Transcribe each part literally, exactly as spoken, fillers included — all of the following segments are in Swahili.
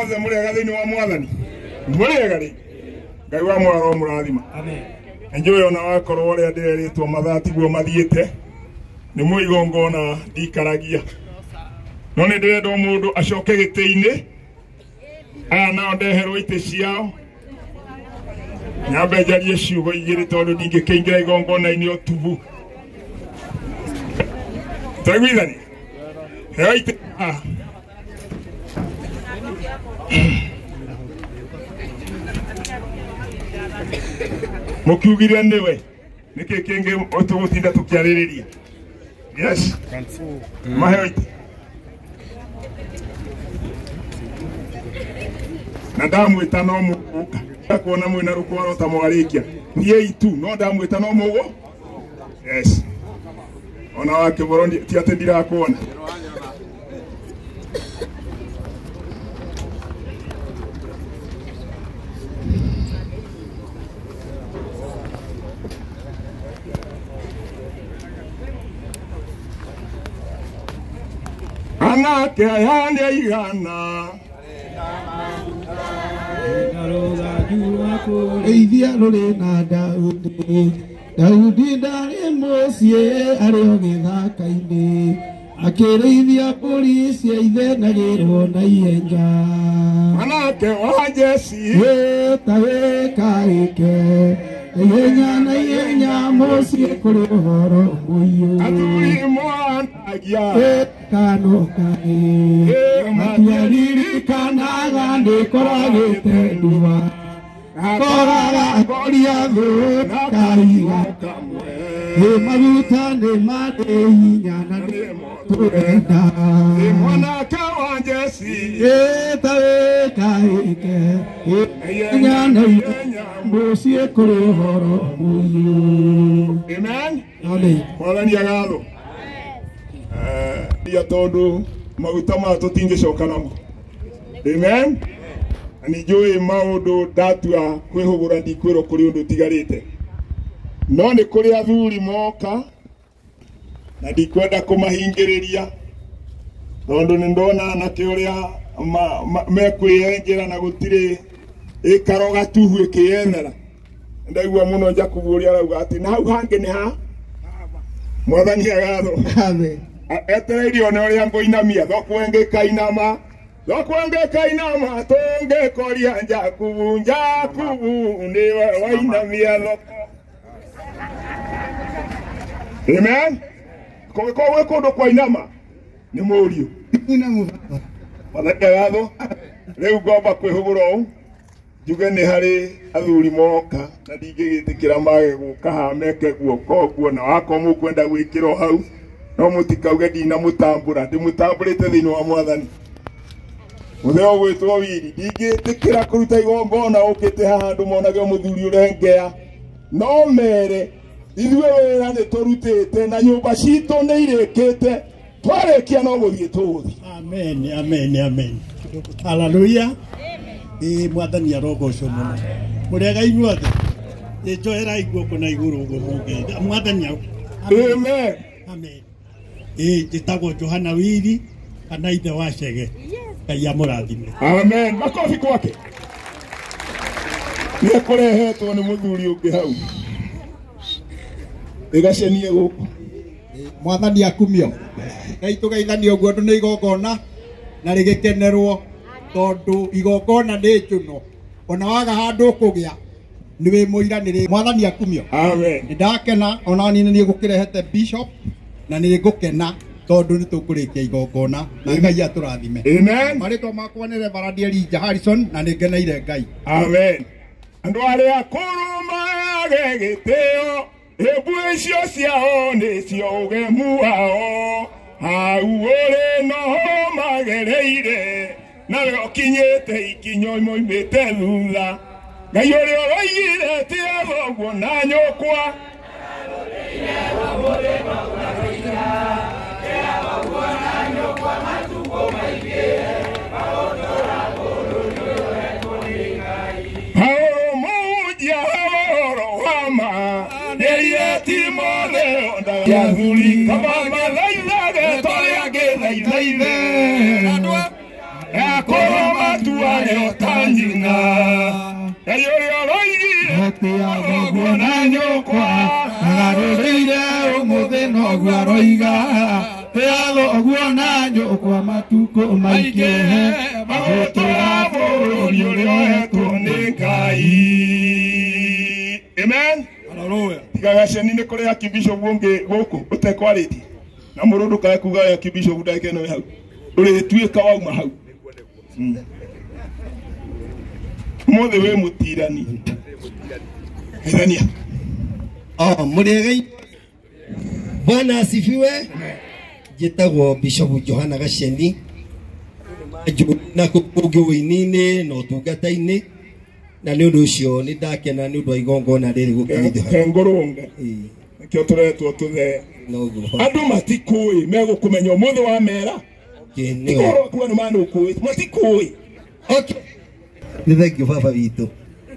othe murega thini wa mwathani murega ri ngai wa mwaro murathima amen enjoy ona wakorwo ore nderitwo mathati guo mathiete ni muigongona ndikaragia no ni ndendo mundu acoke giteini aya nao ndeherwo ite ciao nyambe njarie ciugo igiri tondu ndingikeingira igongona-ini otubu tagwithani heo ite ah mukiugire niwe niki kingi otugutinda tukiaririria yes maheo ite na ndamwita no muka kuona mwina rukwaro ta mwarikia thiei tu no ndamwita no mugo yes ona wake borondi ti ate ndirakuona anake yande igana eithia rore na Daudi Daudi ndari mucie ari o githaka-ini akirithia mburi cia ithe na girwo na ienja anake wa Jesi wetawe kaike ihenya na ihenya mucie kuri uhoro muiyu aturi mwanagia kano kai matiaririkanaga ndikoragite nduva koraga koria thu na kaiga kamwe ni maruta ni madehinya na turenda ni mwanake wa Jesi etawe kaike ihenya na ihenya mucie kuri uhoro muiyu amen amen mwathani agatho ya tondu maguta ma tutingicoka namo amen ani njui maundu ndatua kwihugura ndikwiro kuri undu tigarite no ni kuri athuri moka na ndikwenda kumahingiriria tondu ni ndona na kiuria mekwiyengera na gutiri ikaro gatuhu ikiyemera ndaigua muno nja kuburia rauga ati na hau hangi ni ha mwathani agatho amen etereirio ne ria ngoinamia thokwenge kainama thokwenge kainama tonge koria nja kubunja kubu ndiwe wainamia thoko amen ko ko we kondo kwa inama ni murio ina muvapa mwathani riu ngomba kwihugura u njuge ni hari athuri moka na ndingigitikira mage guka hameke guoko guo na wako mukwenda gwikiro hau no mutikauge ndina mutambura ndi mutamburite thini wa mwathani mutheo gwitwo wiri ndingitikira kuruta igongona ukite haha ndu monage muthuri urengea no mere ithuĩ wĩra nĩ tũrutĩte na nyũmba citũ nĩ irĩkĩte twarĩkia no gũthiĩ tũgũthiĩ amen amen amen haleluya ĩ mwathani arogocwo mũno mũrĩega inyuothe njoera iguoko na igũrũ ũguo mũngĩ mwathani amen amen ĩ njĩtagwo Johana Wili kana ithe wa Chege Ngai amũrathime amen makofi kwake nĩ kũrehetwo nĩ mũthuri ũngĩ hau igacenie gũkũ mwathani akumio Ngai tũgeithanie ũguo andũ nĩ igongona na rĩgĩkenerwo tondu igongona nĩ njũno ona waga handũ kũgĩa nĩ wĩ mũiranĩrĩ mwathani akumio amen nĩ ndakena ona niĩ nĩ ngũkĩrehete bishop na nĩ ngũkena tondu nĩ tũkũrĩkia igongona na Ngai atũrathime amen marĩtwa makwa nĩ Reverend Elijah Harrison na nĩ ngeneire Ngai amen andũ arĩa akũrũ mage gĩtĩo ebu icio ciao nĩ cio ũgemu wao hau ũrĩ noho magereire nawe ũkinyĩte ikinyo moimĩte thutha Ngai ũrĩa ũroigire ti thoguo na nyũkwa ya zuri kama malaika de tole age laile ya koma tuwa muoyo tanyina ayore oroigi Atia gogo na nyokwa agarurire umuthe no gwaroiga Teago ogwo na nyokwa matuko maike magotora bũrũri ũrĩa wetwo nĩ Ngai. Amen. Hallelujah. Tigaga ceni nĩ kũrĩ akibishop ũngĩ gũkũ ũtekwarĩtie na mũrũndũ kae kuga akibishop ndake no hau ũrĩtuĩka wauma hau mothe we mũtirani Irania. Oh, Muriagai. Bwana asifiwe. Jitagwo Bishop Johana Gasheni. Na kuguginine no tugataine. Na nĩ ũndũ ũcio nĩ ndakena nĩ ũndũ wa igongona rĩrĩ gũkinyithio. Ngorunga. Kĩo tũretwo tũthe. Andũ matikũĩ megũkũmenya ũmũthĩ wa mera. Kĩnĩo. Kuona nĩ manũ kũĩ. Matikũĩ. Okay. Nĩ thengio baba witũ.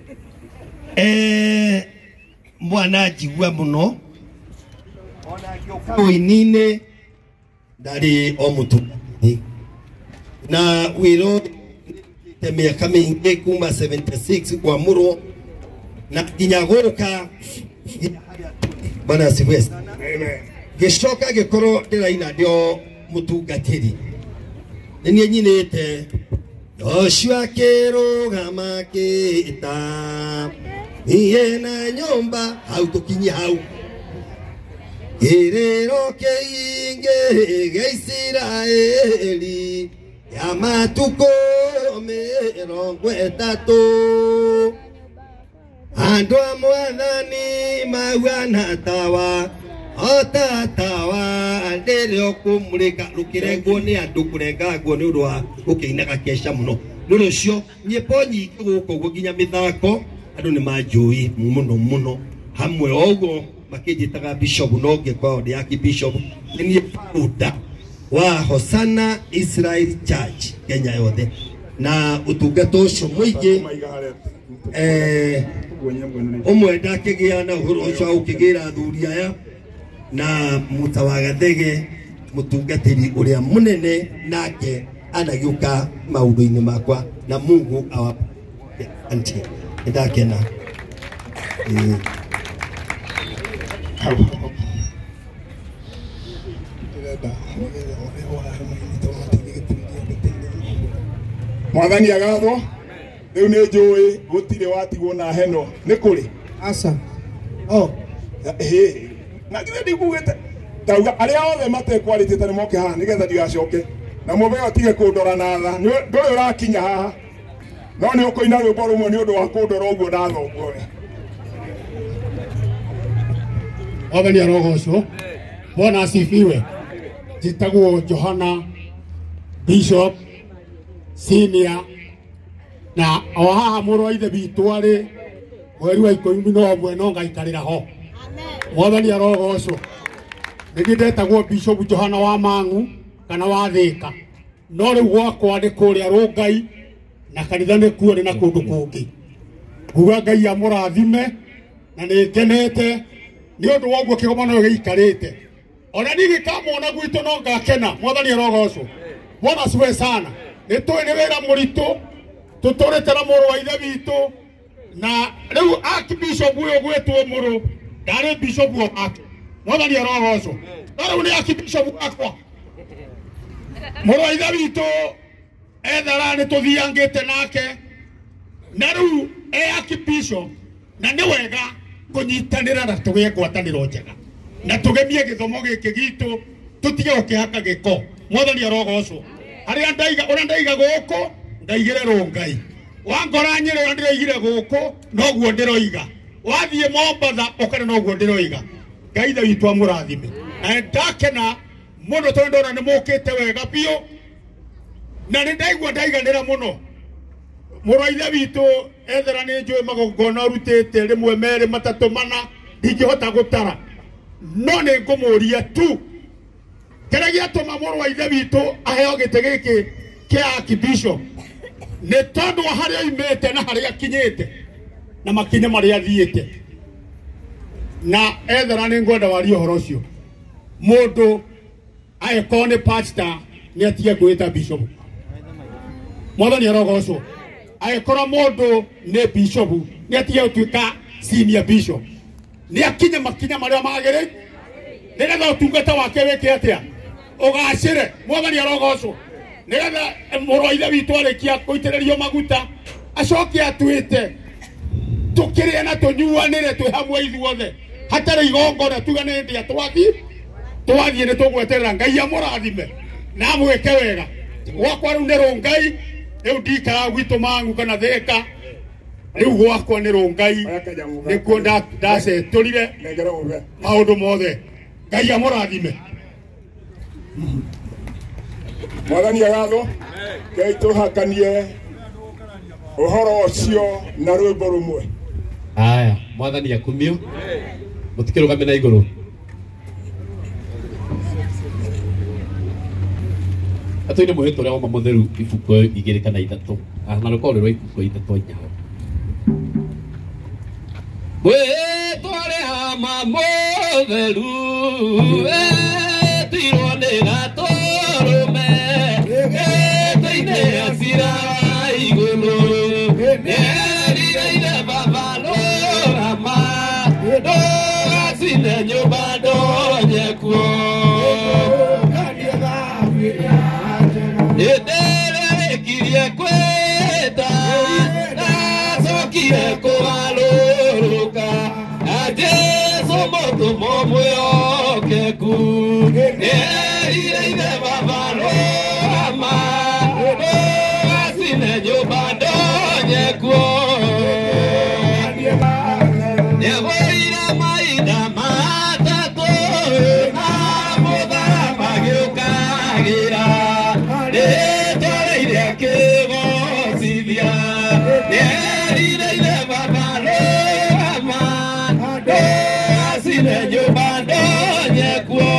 Eh mwana njigua muno ona ngĩũka wĩini-inĩ ndarĩ o mũtumia na wĩro te mĩaka mĩingĩ kuma seventy-six kwa mũrũ na nginya gũka Bwana asifiwe. Amen. Gĩcoka gĩkorwo ndĩraina ndio mũtungatĩri nĩ niĩ nyinĩte Joshua akĩrũgama akĩĩta iye na nyomba hau tukinye hau Irero keinge ge Israeli ya matuko mirongo ĩtatũ andũ a Mwathani mauana tawa otatawa ndĩrĩ kũmũrĩka rũkĩrengwo nĩ andũ kũrengangwo nĩ ũndũ wa gũkĩinaga kesha mũno nĩ ũndũ ũcio nyĩmbo nyingĩ gũkũ ũguo nginya mĩthako andũ nĩ manjũĩ mũno mũno hamwe oguo makĩnjĩtaga bishop no ngĩkorwo ndĩ archbishop nĩ niĩ founder wa Hosanna Israel Church Kenya yothe na ũtungata ũcio mũingĩ eh ũmwe ndakĩgĩa na ũhoro ũcio wa gũkĩgĩra athuri aya na Mutawagathege mũtungatĩri ũrĩa mũnene nake anagĩũka maũndũ-inĩ makwa na Mungu awa anti ndakena eh Mwathani agathwo rĩu nĩ njũĩ gũtirĩ watigwo na heno nĩ kũrĩ Asa. Oh. Eh na githĩ ndigugĩte tauga arĩa othe matekwarĩtie nĩ moke haha nĩgetha ndigacoke na mũbe atige kũndora na tha ndũrĩ ũrakinya haha no nĩ ũkũina rwĩmbo rũmwe nĩ ũndũ wa kũndora ũguo ndathongwo Mwathani arogocwo. Bwana asifiwe. Jitagwo Johana Bishop Senior na o haha mũrũ wa ithe witũ arĩ mweri wa ikũmi na ũmwe no ngaikarĩra ho. Mwathani arogocwo. Ningĩ ndetagwo Bishop Johana wa Mang'u kana wa Thĩka no rĩu gwakwa nĩ kũrĩa Rũngai na kanitha nĩ kuo nĩ na kũndũ kũngĩ. Nguga Ngai amũrathime na nĩ ngenete nĩ ũndũ wa ũguo kĩgomano gĩikarĩte. Ona ningĩ kamwona gwitũ no ngakena. Mwathani arogocwo. Bwana asifiwe sana. Nĩ tũĩ nĩ wĩra mũritũ tũtũrĩte na mũrũ wa ithe witũ na rĩu archbishop ũyũ gwĩtwo mũrũ ndarĩ bishop wake. Mwathani arogocwo. No rĩu nĩ archbishop wakwa. Mũrũ wa ithe witũ ethara nĩ tũthiangĩte nake na rĩu e archbishop na nĩ wega kũnyitanĩra na tũgĩe ngwatanĩro njega na tũgemie gĩthomo gĩkĩ gitũ tũtige gũkĩhaka gĩko. Mwathani arogocwo. Harĩa ndaiga ũrĩa ndaiga gũkũ ndaigire Rũngai wangora Nyĩrĩ ũrĩa ndĩraigire gũkũ noguo ndĩroiga wathiĩ Mombatha ũkare noguo ndĩroiga. Ngai ithe witũ amũrathime na ndakena mũno tondũ ndona nĩ mũkĩte wega biũ na nĩ ndaigua ndaiganĩra mũno. Mũrũ wa ithe witũ ethera nĩ njũĩ magongona ũrutĩte rĩmwe merĩ matatũ mana ndingĩhota gũtara no nĩ ngũmũria tu kĩrĩa gĩatũma mũrũ wa ithe witũ aheo gĩtĩ gĩkĩ kĩa archbishop nĩ tondũ wa harĩa oimĩte na harĩa akinyĩte na makinya marĩa athiĩte na ethera nĩ ngwenda warie ũhoro ũcio. Mũndũ angĩkorwo nĩ pastor nĩ atige gwĩta bishop. Mwathani arogocwo. agĩkorwo mũndũ nĩ bishop nĩ atige gũtuĩka senior bishop nĩ akinye makinya marĩa magĩrĩire nĩgetha ũtungata wake wĩke atĩa ũgacĩre. Mwathani arogocwo nĩgetha mũrũ wa ithe witũ arĩkia gũitĩrĩrio maguta acoke atwĩte tũkĩrĩa na tũnyuanĩre twĩ hamwe ithuothe hatarĩ igongona tuga nĩ hĩndĩ twathiĩ twathiĩ nĩ tũgweterera Ngai amũrathime na amwĩke wega. Gwakwa rĩu nĩ Rongai, rĩu ndikara gwitũ Mang'u kana Thĩka, rĩu gwakwa nĩ Rongai, nĩkuo ndacetũrire maũndũ mothe. Ngai amũrathime. Mwathani agathwo Ngai tũhakanie ũhoro ũcio na rwĩmbo rũmwe. Aya, Mwathani akumio mũtikĩrũgame na igũrũ. Atoine mũhĩtwo ũrĩa woma mũtheru ibuku igĩrĩ kana ithatũ na rũkorwo rwa ibuku ithatũ inyao. Mwĩtwo rĩa mũtheru etirwo nĩ gatũrũme gĩtĩ-inĩ acira igũrũ nĩerireire baba rũgama ndũgacine nyũmba ndonye kuo. Ederekirie kweta nasokire kugaluruka ajesu mutumo mwihokeku nerireire baba rũgama ndũgacine nyũmba ndonye kuo. Nĩagũire mahinda matatũ na mũtharaba gĩũkagĩra nĩtũrĩire kĩgocithia nĩerireire baba rũgama ndũgacine nyũmba ndonye kuo.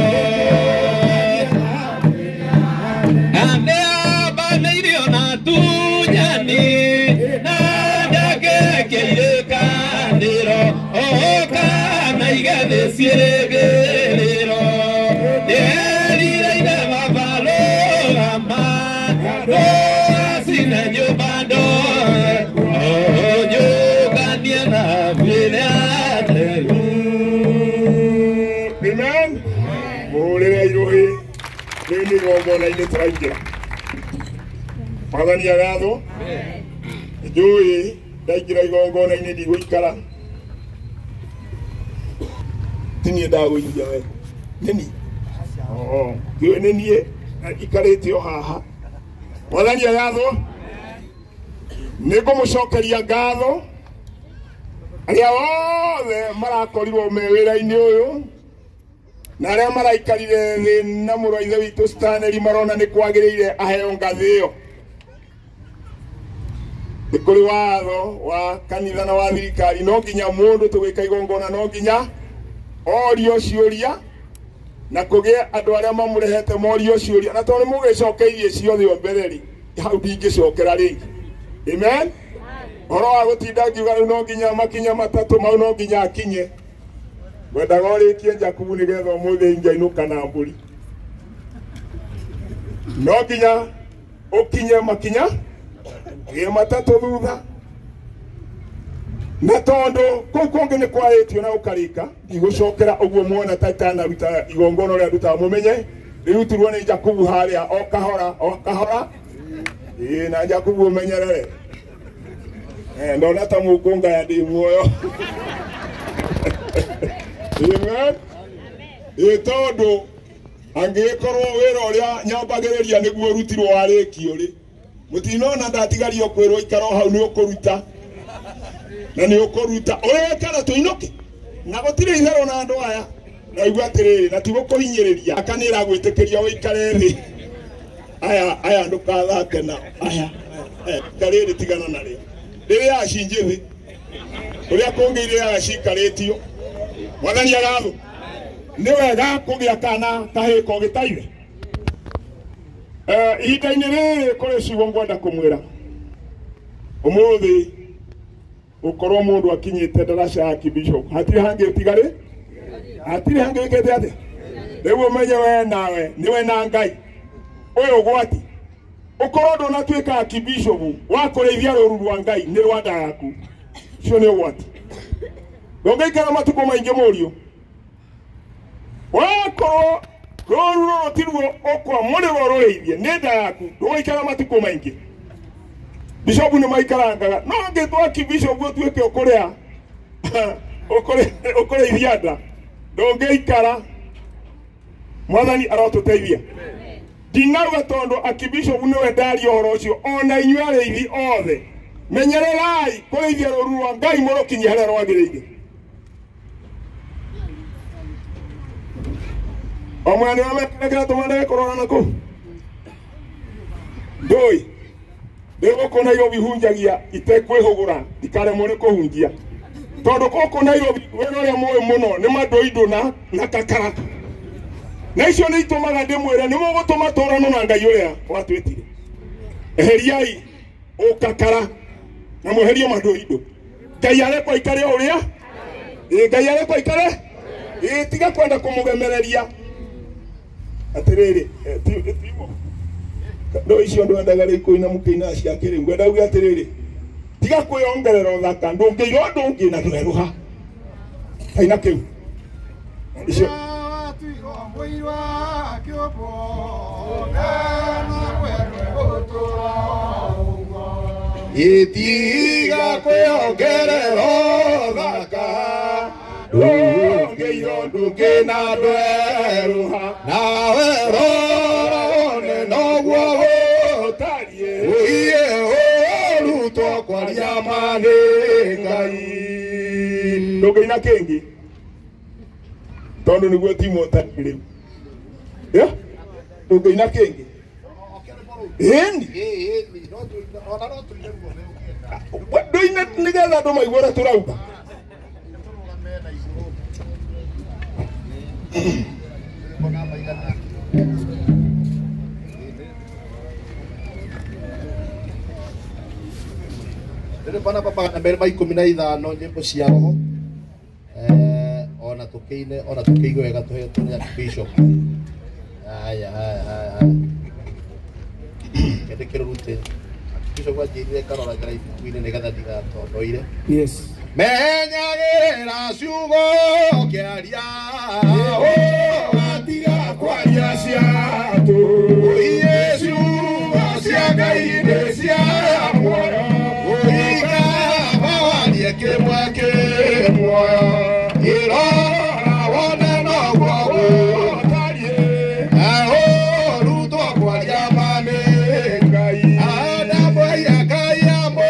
Na nĩambanĩirio na tunyani na ndagekeire kanĩro okana igethe ciĩrĩgĩrĩro nĩerireire baba rũgama ndũgacine nyũmba ndonye nyũnganie na mwĩrĩ atheru. Amen. Mũhũrĩre irũhĩ rĩu nĩ igongona-inĩ tũraingĩra. Mwathani agathwo. Njũĩ ndaingĩra igongona-inĩ ndigũikara. Ti niĩ ndagũithia we. Nĩ niĩ. Njũĩ nĩ niĩ ikarĩte o haha. Mwathani agathwo. Nĩ ngũmũcokeria ngatho arĩa othe marakorirwo me wĩra-inĩ ũyũ na arĩa maraikarire thĩ na mũrũ wa ithe witũ Stanley marona nĩ kwagĩrĩire aheo ngathĩ ĩyo. Nĩ kũrĩ watho wa kanitha na wa thirikari no nginya mũndũ tũgĩka igongona no nginya orio ciũria na kũgĩe andũ arĩa mamũrehete morio ciũria na tondũ mũgĩcokeirie ciothe o mbere rĩ hau ndingĩcokera rĩngĩ. Amen. Horo wa gũtinda ngiuga rĩu no nginya makinya matatũ mau no nginya akinye. Wendaga ũrĩkie Jakubu nĩgetha ũmũthĩ ingainũka na mbũri. No nginya ũkinye makinya gĩ matatũ thutha. Na tondũ kũu kũngĩ nĩ kwarĩtio na ũkarĩka ndigũcokera ũguo muona ta itanaruta igongona ũrĩa ndutaga mũmenye rĩrutirwo nĩ Jakubu harĩa o kahora o kahora. Ĩĩ na Jakubu ũmenyerere. Eh ndona ta mũkũngaya ndĩ muoyo. Amen. Ĩ tondũ angĩkorwo wĩra ũrĩa nyambagĩrĩria nĩguo ũrutirwo warĩkio rĩ mũtinona ndatigario kwĩrwo ikaro hau nĩ ũkũruta na nĩ ũkũruta ũrĩa kana tũinũke na gũtirĩ itherũ na andũ aya na igua atĩrĩrĩ na tigũkũhinyĩrĩria akanĩra gwĩtĩkĩria ũikare thĩ aya aya ndũkathake na aya karĩrĩ tigana narĩo rĩrĩa acinjĩ thĩ ũrĩa kũngĩire agacikarĩtio. Mwathani agathwo nĩ wega kũgĩa kana kahĩko gĩtaire. Ihinda-inĩ rĩrĩ kũrĩ ciugo ngwenda kũmwĩra ũmũthĩ gũkorwo mũndũ akinyĩte ndaraca ya kibishop hatirĩ hangĩ ũtigarĩ hatirĩ hangĩ wĩkĩte atĩa rĩu ũmenye we nawe nĩwe na Ngai ũyũ ũgwati ukoro ndo natuika akibishopu wakoreithia ruru rwa Ngai ni rwanda yaku cio ni what ndongeikara matuko maingi murio wakoro ruru ruru tiruo okwa muri rororeithie ni nda yaku ndongeikara matuko maingi bishopu ni maikarangaga no ngitwa akibishopu tuike ukuria ukore ukore ithianda ndongeikara mwathani arotuteithia dinauga tondo akibisho unwe ndari ohoro ucio ona inyuare ithi othe menyererai kureithia ruru rwa Ngai murukinyi haria rwagiriire omwana wamekera tumande korona nako ndoi ndego kona yo bihunjagia itekwihugura ikare muri kuhunjia tondo koko Nairobi wena ria moyo muno ni madoido na na kakara na icio ni itumaga ndimwira ni mugutuma turano na Ngai uria watwitire eheriai ukakara na muherie madoido Ngai arekwa ikare uria e Ngai arekwa ikare e tiga kwenda kumugemereria atiriri timo ndo icio ndo ndagare kuina mukina cia kiri ngwenda ugi atiriri tiga kwiongerera uthaka ndungiro ndungi na tureruha aina kiu icio itiga kwiongerera uthaka ndungiro ndungi na tureruha nawe rora noguo utarie uiye uruto kwaria mani Ngai ndungi kingi tondo niguo timo takire ya ndungi kingi endi endi no tu ona no tu ndego ndoina nigetha ndo maigora turauga Ndio bana baba na mbere mai kumi na ithano nyimbo cia roho eh ona tukiine ona tukiigwe wega tuhe tunya bishop aya aya aya kende kero rute bishop ajire karora gira ifuine ne gatha diga tondoire Yes. Menyagira ciugo kiaria o atiga kwaria cia tu Yesu cia Ngai ne cia moyo oiga bawani ke mwake moyo irora wona no gwo tarie aho ruto kwaria mane Ngai ada boya kaya mo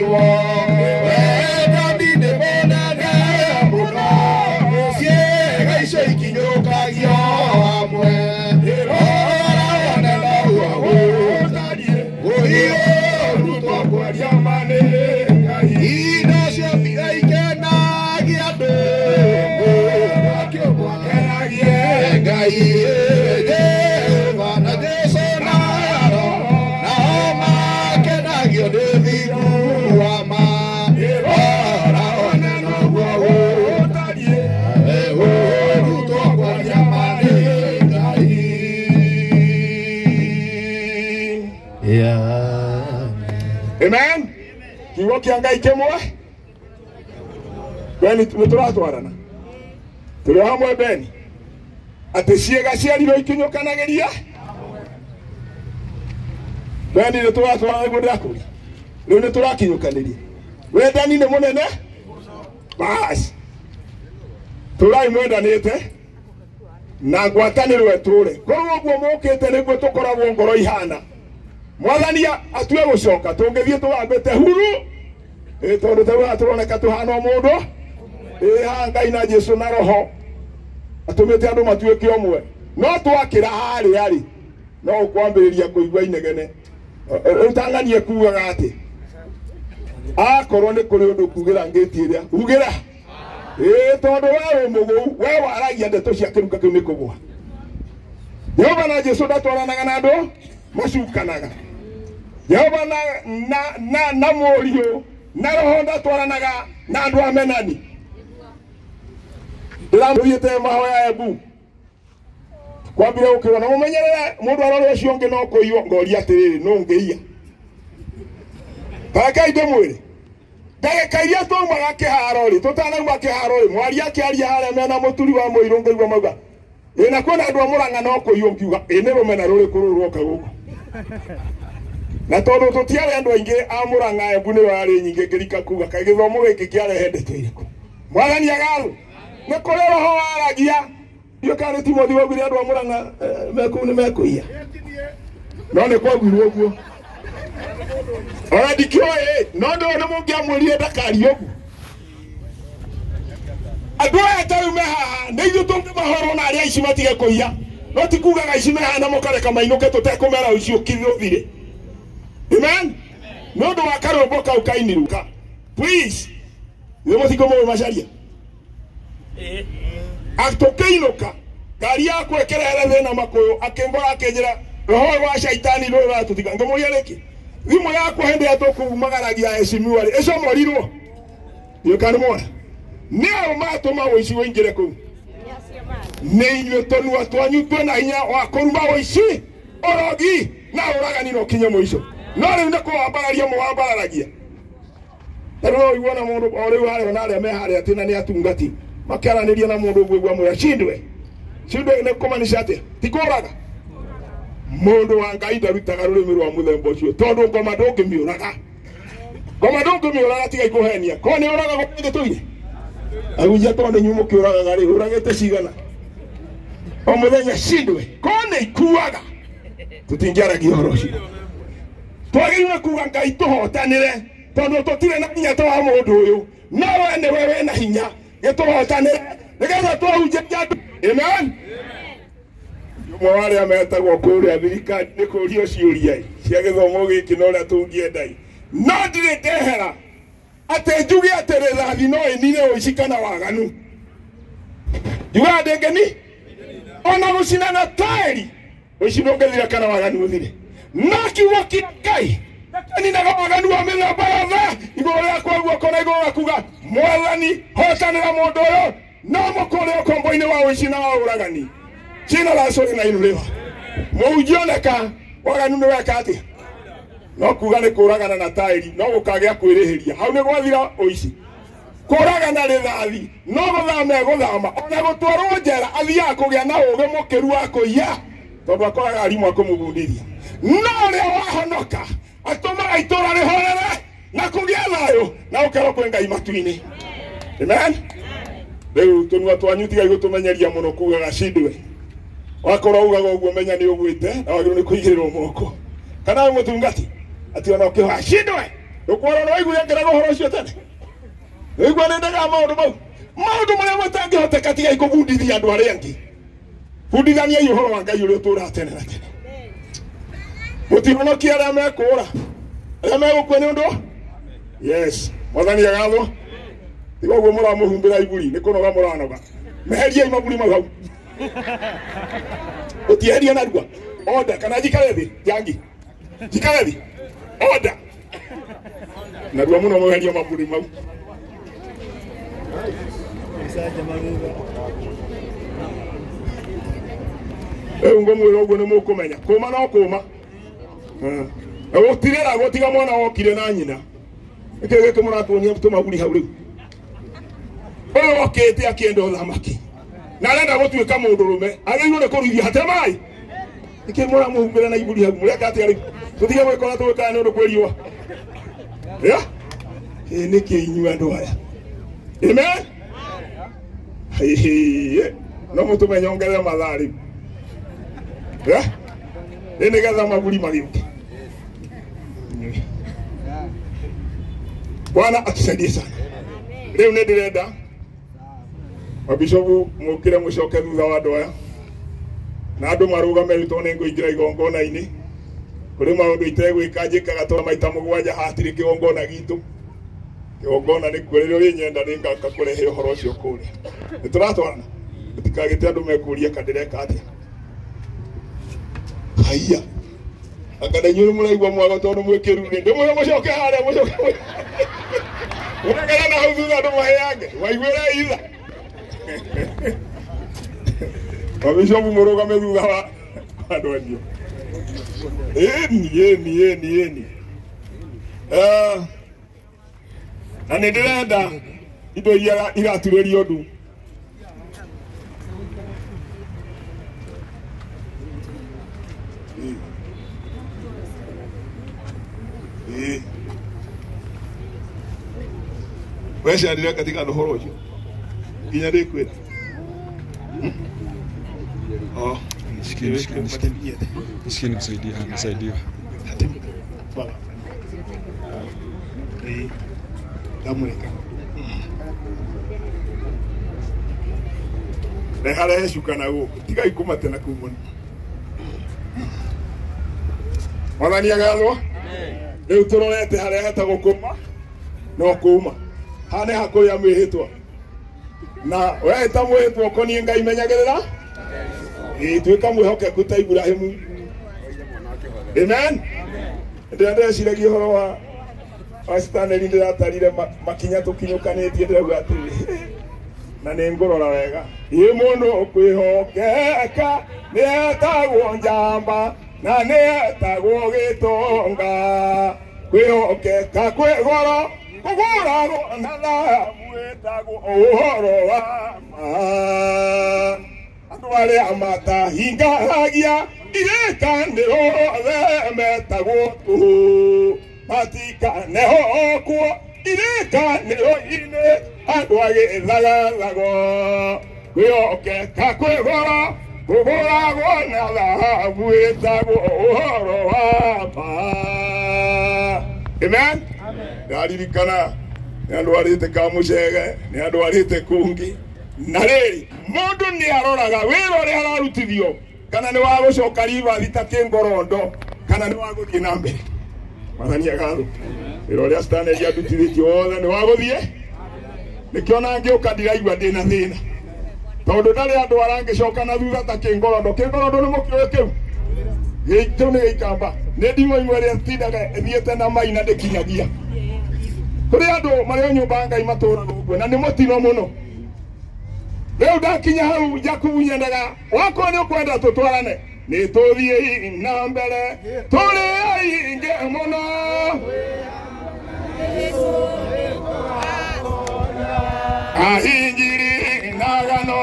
wo wenda ndine monene muno ciĩga icio ikinyũkagio hamwe ora wone no gũtariĩ gũhiũ rutwo kwaria manĩ Ngai indo ciothe ikenagia andũ akĩũmwo akenagie Ngai Jehova Jesu na roho nao makenagio nĩ thingu wa ma ora wone noguo gũtariĩ rutwo kwaria manĩ Ngai. Amen. Kiugo kia Ngai kĩmwe Beni nĩtũratwarana tũrĩ hamwe Beni atĩ ciĩga ciarirwo ikinyũkanagĩria Beni nĩtũratwarana nĩguo ndĩrakũria rĩu nĩtũrakinyũkanĩria wendani nĩ mũnene basi tũrai mwendanĩte na ngwatanĩro ĩtũre korwo ũguo mũkĩte nĩguo tũkoragwo ngoro ihana Mwathani atue gũcoka tũngĩthiĩ tũwambĩte huru ĩ tondũ tũrĩa tũroneka tũhana mũndũ ĩ Ngai na Jesu na roho atũmĩte andũ matuĩke ũmwe no twakĩra harĩa rĩ no ũkwambĩrĩria kũigua inegene rĩu Tanganyika kuugaga atĩ akorwo nĩ kũrĩ ũndũ kugĩra ngĩti ĩrĩa ugĩra ĩ tondũ we wĩ mũgũu we waragia ndeto cia kĩruka kĩu nĩ kũgũa Jehova na Jesu ndatwaranaga na andũ macukanaga Jehova na na na na mũriũ na roho ndatwaranaga na andũ amenani ndĩramũthiĩte mahoya Embu kwambire ũkĩrwo na mũmenyerere mũndũ arore ũcio ũngĩ no kũiywo ngoria atĩrĩrĩ no ngĩia Pakai ndĩmwĩre ndagĩka iria tũmaga kĩharo rĩ tũtanauma kĩharo rĩ mwaria akĩaria harĩa mena mũturi wa mũirũ ngaigua mauga ĩna kwĩna andũ a Mũrang'a no kũiywo ngiuga ĩ nĩ rũmena rũrĩkũ rũroka gũkũ na tondũ tũtiarĩ andũ aingĩ a Mũrang'a Embu nĩ warĩ nyingĩ ngĩrika kuga kaĩ gĩthomo gĩkĩ kĩarehe ndeto irĩkũ Mwathani agatho nĩ kũrĩ roho waragia dio kana Timothy waugire andũ a Mũrang'a mekũu nĩ mekũiya no nĩ kwagwirwo ũguo ora dikioe no ndo nĩ mũngĩamwĩrire ndakarie ũguo andũ aya tarĩ me haha nĩ ithuĩ tũngĩmahoro na arĩa ici matige kũiya no ti kugaga ici me haha na mũkareka mainũke tũtekũmera ũcio kĩthũthire Amen. No ndo wakarũmbo kau kainiruka please nĩ mũthiko mũwe macaria eh atokeinuka ngari yako ekerere thĩna makũyũ akĩmbora akĩnjĩra roho wa shaitani rũĩ ratũtiga ngĩmũria rĩkĩ thimũ yakwa hĩndĩ ya tũkumagaragia heshimiwa rĩ ĩco morirwo nĩũkanĩmona nĩo matũma ũici wĩingĩre kũu nĩ inyuĩ tũnua twanyu twĩna hinya wa kũruma ũici ũrogi na ũragani no kinye mũico no rĩu nĩ kũwambararia mũwambararagia tarĩu ũiguana mũndũ o rĩu harĩa na arĩa me harĩa atĩ na nĩ atungati makĩaranĩria na mũndũ ũguo ũguo amwĩra cindwe cindwe nĩ kũmaanisha atĩ ti kũũraga mũndũ wa Ngai ndarutaga rũrĩmĩ rwa mũthemba ũcio tondũ ngoma ndũngĩmĩũraga ngoma ndũngĩmĩũraga tiga ikũhenia ko nĩ ũraga gũkĩte tũire ahunjia tondũ nĩ nyumo kĩũragaga rĩ ũragĩte cigana o mũthenya cindwe ko nĩ ikuaga tũtingĩaragia ũhoro ũcio twagĩrĩirwo kuuga Ngai tũhotanĩre tondũ tũtirĩ na hinya ta wa mũndũ ũyũ no we nĩwe wĩna hinya gĩtũhotanĩre nĩgetha twahunjia andũ amen ũmwe wa arĩa metagwo kũrĩa thirikari nĩ kũũrio ciũria cia gĩthomo gĩkĩ na ũrĩa tũngĩenda no ndirĩ ndehera atĩ njuge atĩ rĩthathi no ĩnine ũici kana waganu njugaga ndĩngĩni ona gũcina na taĩri ũici ndũngĩthira kana waganu ũthire no kiugo kĩa Ngai nĩninaga waganu wa mĩthemba yothe igũrũ rĩakwa guoko na igũrũ gakuga Mwathani hotanĩra mũndũ ũyũ no mũkũrĩ ũkombo-inĩ wa ũici na wa ũragani China la sori na inuliwa mũhunjioneka waganu nĩ weka atĩ no kuga nĩ kũragana na taĩri no gũkagĩa kwĩrĩhĩria hau nĩ gwathira ũici kũragana rĩthathi no gũthama gũthama ona gũtwarwo njera athiaga kũgĩa na ũũgĩ mũkĩru wa kũiya tondũ akoraga arimũ akũmũbundithia no ũrĩa wahonoka atũmaga itũũra rĩhorere na kũgĩa thayũ na ũkerwo kwĩ Ngai matu-inĩ amen rĩu tũnua twanyu tigai gũtũmenyeria mũno kugaga cindwe wakorwo ugaga ũguo menya nĩ ũgwĩte na wagĩrĩirwo nĩ kũigĩrĩrwo moko kana mũtungati ati ona ũkĩhoya cindwe Ukwara no igure ngerago horo cio tene. Igwa nendaga maundu mau. Maundu maria matangihoteka tiga ikubundithia andu aria angi. Bundithania ihoro wa Ngai uria utura tene na tene. Mutihonokia aria mekura. Aria megukua ni undu. Yes. Mwathani agathwo. Tiga uguo muramuhumbira iburi ni kunoga muranoga. Meheria imaburi mau hau. Utieheria narua. Oda kana jikare thi jangi. Jikare thi. Oda. Narua muno meheria maburi mau. Eh ngo mwiro uguo ni mukumenya. Kuma no kuma. Eh. Utirera gotiga mwana wokire na nyina. Ikege kimuratuonia tumaguri hau riu. Oyo okete akienda thamaki. Na arenda gutuika mundu rume, agirwo ne kuruithia hate mai. Ike mura muhumbira na iburi hau, mureka ati ari. Tutige gwikora tuweka ni undu kweriwa. Ya? Eh niki inyu andu aya. Amen. Hehe. No mutume nyongere mathari. Ya? Ene gatha maburi magiuke. Bwana atusaidie sana. Leo ne direnda Mabishopu mukire mucoke thutha wa andu aya na andu marugame ritone nguingira igongona ini kuri maundu itegwika njikaga tora maita mugwanja hatiri kigongona gitu kigongona ni kwirire uri nyenda ninga kakurehe uhoro ucio kuri nituratwarana tutikagite andu mekuria kadireka atia haiya akada nyuru muraigwa mwago tondu mwikiru ni ndimwe mucoke haria mucoke uragana na hau thutha andu maheange waigwira itha Mabishopu murugame thutha wa andu acio. Eni eni eni eni. Eh. Na ndirenda indo iria iraturerio ndu. Eh. Wewe ndio katika horo hiyo. Kinya dekwira. Oh, Nisikie, nisikie, nisikie. Nisikie nikusaidia, nisaidiwe. Bala. Eh. Damureka. Rehara heshuka na go. Tiga ikuma tena kumoni. Mwathani agathwo. Riu turorete haria hetagwo kuma. No kuma. Hane hakuria mwihitwa. Na wewe ta mwihitwa konie Ngai menyagirira. Eh twika mwihoke kuta Ibrahimu. Amen. Ndio ndio shiragi horo wa Astaneli ndiratarire makinya tukinyukanetie ndirauga ati na ni ngorora wega i mundu kwihokeka ni etagwo njamba na ni etagwo gitonga kwihokeka kwigoro kuguragwo na thahabu etagwo uhoro wa ma andu aria matahingagia irekaniro the metagwo tu matikaneho kuo irekaniro ine andu agithagarago kwihokeka kwigoro kuguragwo na thahabu etagwo uhoro wa ma. Amen. Ndaririkana ni andu arite kamucege ni andu arite kungi na riri mundu ni aroraga wira uri ararutithio kana ni wa gucoka riva thita kingorondo kana ni wa guthie na mbere. Mwathani agathwo wira uri Stanley andutithitio wothe ni wa guthie nikiona ngiuka ndiraigua ndina thina tondu ndari andu arangicoka na thutha ta kingorondo kingorondo ni mukio kiu gitu ni gikamba ni ndimo imwe ria tindaga thiete na mai na ndikinyagia kuri andu mario nyumba Ngai maturaga uguo na ni mutino muno. Leo ndakinya hau Jakubu nyendaga wako ni ukwenda tutwarane ni tuthie na mbere turi ainge muno ahingiri nagano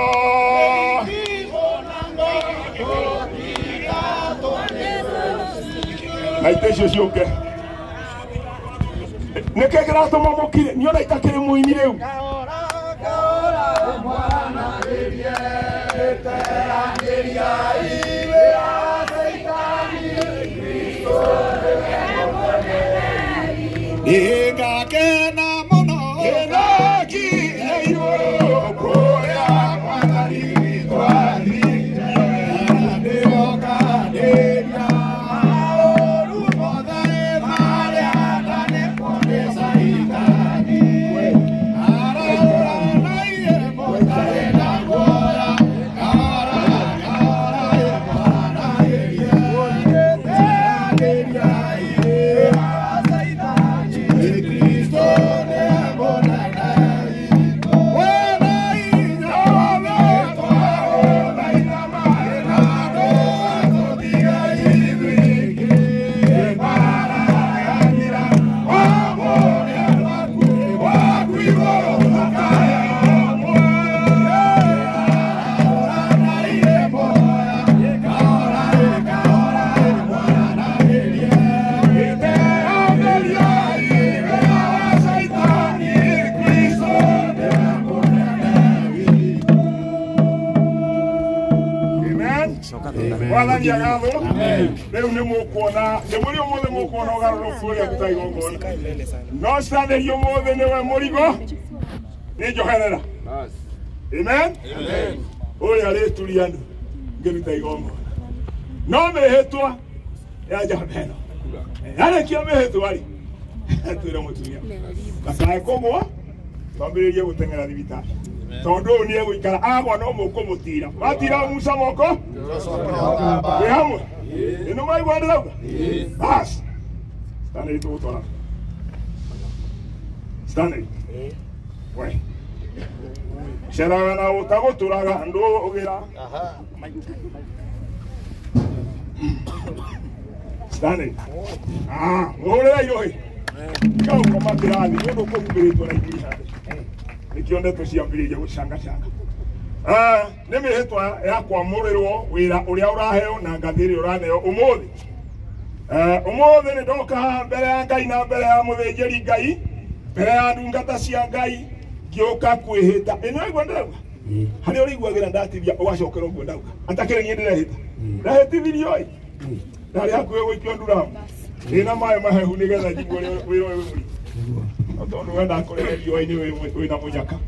naitesho cionke nekegera tuma mukire niona itakire muini riu Igakena muno Kenaki iguru kuya mwathani twari Ndeoka nderia Aoru mothe maria ndane kuonesa ikani Arora naiye mothe na kuora Kaora kaora ye mwana ye Nderia ye Asaidani Kristo ne abona nai Wena inyo veto Wena inama Enado Atodia ibriki Para yanira Wamone alwaku Waku iboro Makaya Wamoya Arora naiye moya Kaora ye kaora ye mwana ye Ite amelia ibe Asaidani Kristo ne abona nai Amen. Wathani agatho. Rĩu nĩ mũkuona nĩ mũrĩ ũmũthĩ mũkuona ũgarũrũku ũrĩa gũtaigongona. No standard ũmũthĩ nĩwe mũrigo nĩ njoherera. Amen. Ũrĩa rĩturianu ngĩruta igongona. No mĩhĩtwa ya njamba ĩno. Yarĩkia mĩhĩtwa rĩ twĩre mũtumia ndakae kũgũa twambĩrĩrie gũteng'era thibitarĩ. Tondu ũyũ nĩegũikara agwa no mũkũmũtira. Watira Musa moko? Wĩ hamwe? Ĩno maigua ndĩrauga? Basi. Stanley tũgũtwara. Stanley. We. Ceraga na ũtagũtũraga ndũgĩra. Stanley. Ah, mũhũrĩre irohi. Kau koma kĩrathi nĩ ũndũ ũkũhumbĩrĩtwo na idirishani. Nikionde tuciambiririe gucanga canga. Ah, nĩ mĩhĩtwa ya kwamũrĩrwo wĩra ũrĩa ũraheo na ngathĩrĩ ũraneo ũmũthĩ. Eh, ũmũthĩ nĩ ndoka haha mbere ya Ngai na mbere ya mũthĩnjĩri Ngai, mbere ya ndungata cia Ngai, ngĩũka kwĩhĩta. Ĩno igua ndĩrauga? Harĩa ũrĩiguagĩra ndatithia ũgacokera ũguo ndauga. Atakĩrĩ niĩ ndĩrehĩta. Ndahĩtithirio ĩ. Ndarĩ hakuhĩ gũikio nduramu. Ndĩna maĩ mahehu nĩgetha njigua wĩra ũyũ wĩ mũritũ. Tondu wenda kũrehe riũa-inĩ wĩna mũnyaka.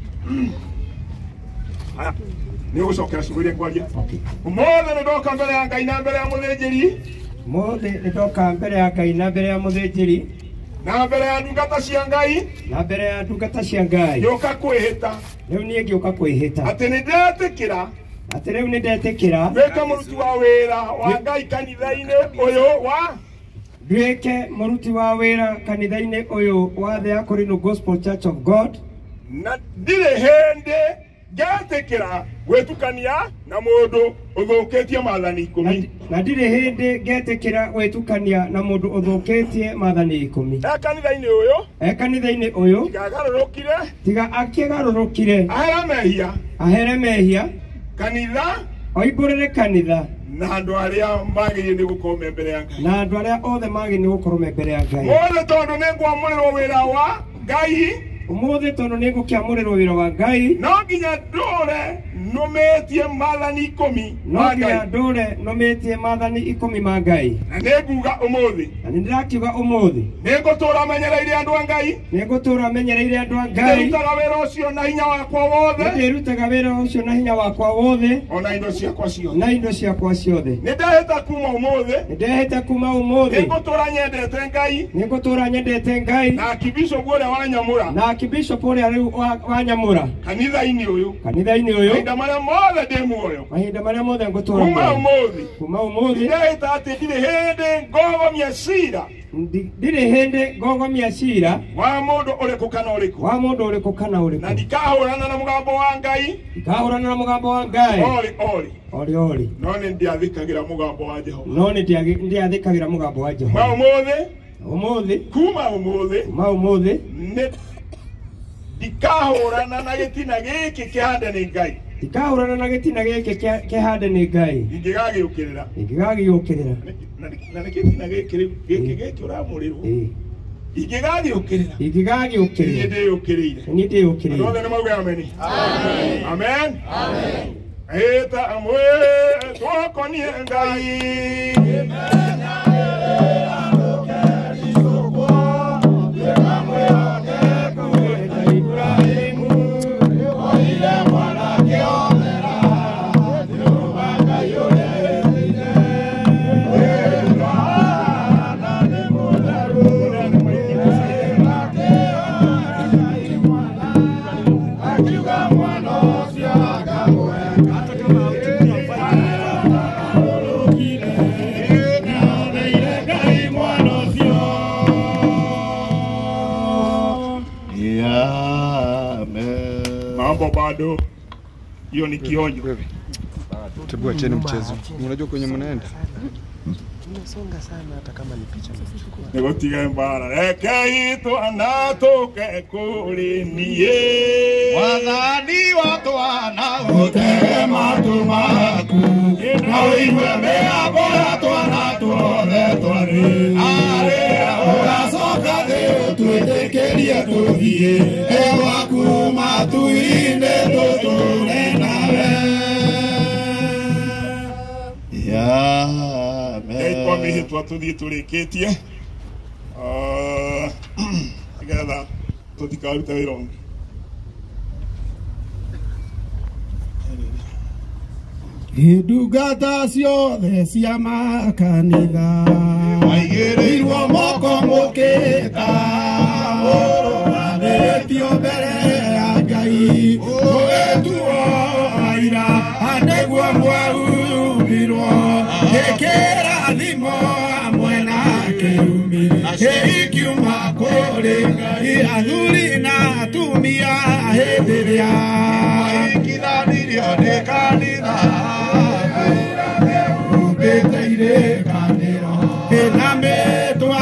Haya, nĩ ũgũcokera ciugo iria ngwaria. Ũmũthĩ nĩ ndoka mbere ya Ngai na mbere ya mũthĩnjĩri. Ũmũthĩ nĩ ndoka mbere ya Ngai na mbere ya mũthĩnjĩri na mbere ya ndungata cia Ngai na mbere ya ndungata cia Ngai ngĩũka kwĩhĩta. Rĩu niĩ ngĩũka kwĩhĩta atĩ nĩ ndetĩkĩra atĩ rĩu nĩ ndetĩkĩra wĩka mũruti wa wĩra wa Ngai kanitha-inĩ ũyũ wa Nduĩke mũruti wa wĩra kanitha-inĩ ũyũ wa The Akorino Gospel Church of God. Na ndirĩ hĩndĩ ngetĩkĩra gwĩtukania na mũndũ ũthũkĩtie maathani ikũmi. Na ndirĩ hĩndĩ ngetĩkĩra gwĩtukania na mũndũ ũthũkĩtie maathani ikũmi. E kanitha-inĩ ũyũ e kanitha-inĩ ũyũ tigagarũrũkire tiga akĩgarũrũkire ahere mehia ahere mehia kanitha oimbũrĩre kanitha na andũ arĩa magĩrĩire nĩ gũkorwo me mbere ya Ngai na andũ arĩa othe magĩrĩire nĩ gũkorwo me mbere ya Ngai. Mũthĩ tondũ nĩ ngwamũrĩrwo wĩra wa Ngai ũmũthĩ tondũ nĩ ngũkĩamũrĩrwo wĩra wa Ngai no nginya ndũre nũmĩtie maathani ikũmi no nginya ndũre nũmĩtie maathani ikũmi ma Ngai. Na nĩ nguga ũmũthĩ na nĩ ndĩrakiuga ũmũthĩ nĩ ngũtũũra menyereire andũ a Ngai nĩ ngũtũũra menyereire andũ a Ngai ndĩrutaga wĩra ũcio na hinya wakwa wothe ndĩrutaga wĩra ũcio na hinya wakwa wothe ona indo ciakwa ciothe na indo ciakwa ciothe. nĩ ndehĩta kuma ũmũthĩ nĩ ndehĩta kuma ũmũthĩ nĩ ngũtũũra nyendete Ngai nĩ ngũtũũra nyendete Ngai na akibishopu ũrĩa wanyamũra na akibishopu ũrĩa rĩu wanyamũra kanitha-inĩ ũyũ kanitha-inĩ ũyũ mahinda marĩa mothe ndĩ muoyo mahinda marĩa mothe ngũtũũra kuma ũmũthĩ kuma ũmũthĩ ndehĩta atĩ ndirĩ hĩndĩ ngogomia cira ndirĩ hĩndĩ ngogomia cira wa mũndũ ũrĩkũ kana ũrĩkũ wa mũndũ ũrĩkũ kana ũrĩkũ na ndikahũrana na mũgambo wa Ngai ndikahũrana na mũgambo wa Ngai ori ori ori ori no nĩ ndiathikagĩra mũgambo wa Jehova no nĩ ndiathikagĩra mũgambo wa Jehova. Ma ũmũthĩ ũmũthĩ kuma ũmũthĩ kuma ũmũthĩ nĩ ndikahũrana na gĩtina gĩkĩ kĩhande nĩ Ngai ndikahũrana na gĩtina gĩkĩ kĩhande nĩ Ngai ingĩgagĩũkĩrĩra ingĩgagĩũkĩrĩra na nĩ gĩtina gĩkĩ gĩkĩ gĩkĩ ũramũrĩrwo ingĩgagĩũkĩrĩra ingĩgagĩũkĩrĩra niĩ ndĩyũkĩrĩire niĩ ndĩyũkĩrĩire. Othe nĩ mauge ameni. Amen. Eta amwe twakonie Ngai mambo bado, hiyo ni kionjo. Tebu acheni mchezo. Unajua kwenye mnaenda? Tunasonga sana hata kama ni picha mchukua. Negotiga mbara. Rekei twanatoke kuri niye. Wathani watu wanaotema tumaku. Na wewe mea bora twanatwothe twari. Are urasoka theu twetekeria tuthie. Ewa kuma tuine tuture nawe. Ya kwa mihitwa tuthie turikitie. Ah, igatha tutikaruta wira ungi. Indungata ciothe cia makanitha aigĩrĩirwo moko mũkĩta ũrũgamĩtio mbere ya Ngai ũgĩtuo aira nĩguo mwaumbirwo gĩkĩrathimo hamwe na kĩrumi gĩkiuma kũrĩ Ngai athuri na atumia hĩndĩ ĩrĩa maikithanirio nĩ kanitha umbĩte kanĩro na mĩtwa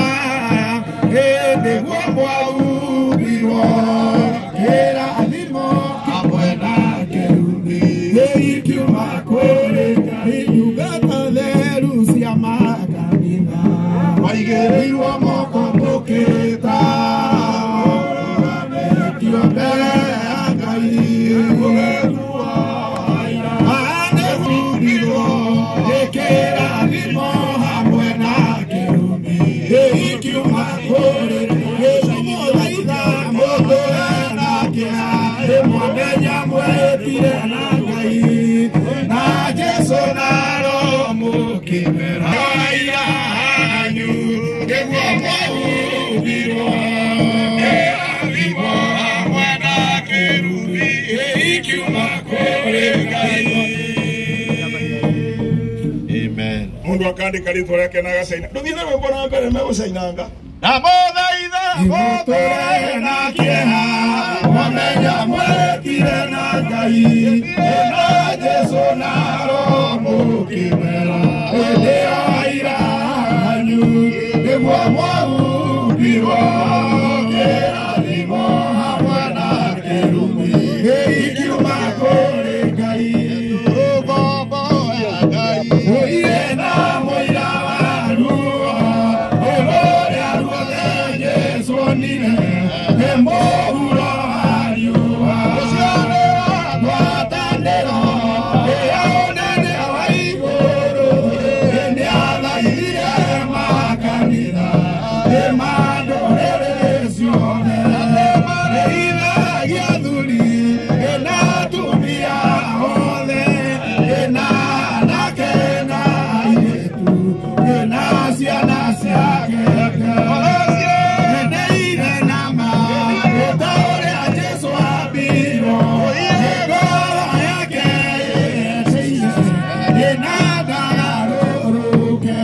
nĩguo mwaumbirwo kĩrathimo hamwe na kĩrumi gĩkiuma kũrĩ Ngai ndungata theru cia makanitha maigĩrĩirwo moko mũkĩta ũrũgamĩtio mbere ya Ngai ũgĩtuo aira anĩgumbirwo gĩkĩrathimo hamwe na kĩrumi gĩkiuma kũrĩ gĩcimũthaitha mũndũ ena kĩeha rĩmwe mwĩtire na Ngai na Jesũ na Roho mũkĩmera aira anyu nĩguo mwaumbirwo kĩrathimo hamwe na kĩrumi gĩkiuma kũrĩ Ngai. Amen. Mundu akandika ritwa rĩake na agacaina. Ndũthiĩ na rwĩmbo na mbere megũcainanga. Na mũthaitha mũtũre na kĩeha mwamenya mwĩtire na Ngai na Jesũ na Roho mũkĩmera hĩndĩ ĩyo aira anyu nĩguo mwaumbirwo kĩrathimo hamwe na kĩrumi gĩkiuma kũrĩ Ngai rũgombo ya Ngai ũire na mũira wa ruo ũrũrĩa ruothe Jesũ onire nĩ mũhuro wa riũa ũcio nĩ wa ngwatanĩro ĩyo ũnene wa igũrũ nĩ athaithire makanitha nĩ mandũrĩrĩ ciothe nĩ ithagia athuri na atumia othe na anake na airĩtu na ciana ciake nĩire na ma ta ũrĩa Jesũ ambirwo ngoro yake ĩceire na ndagarũrũke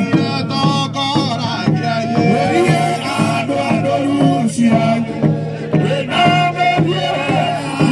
tokoragia andũ andũ ciake na mĩthiĩre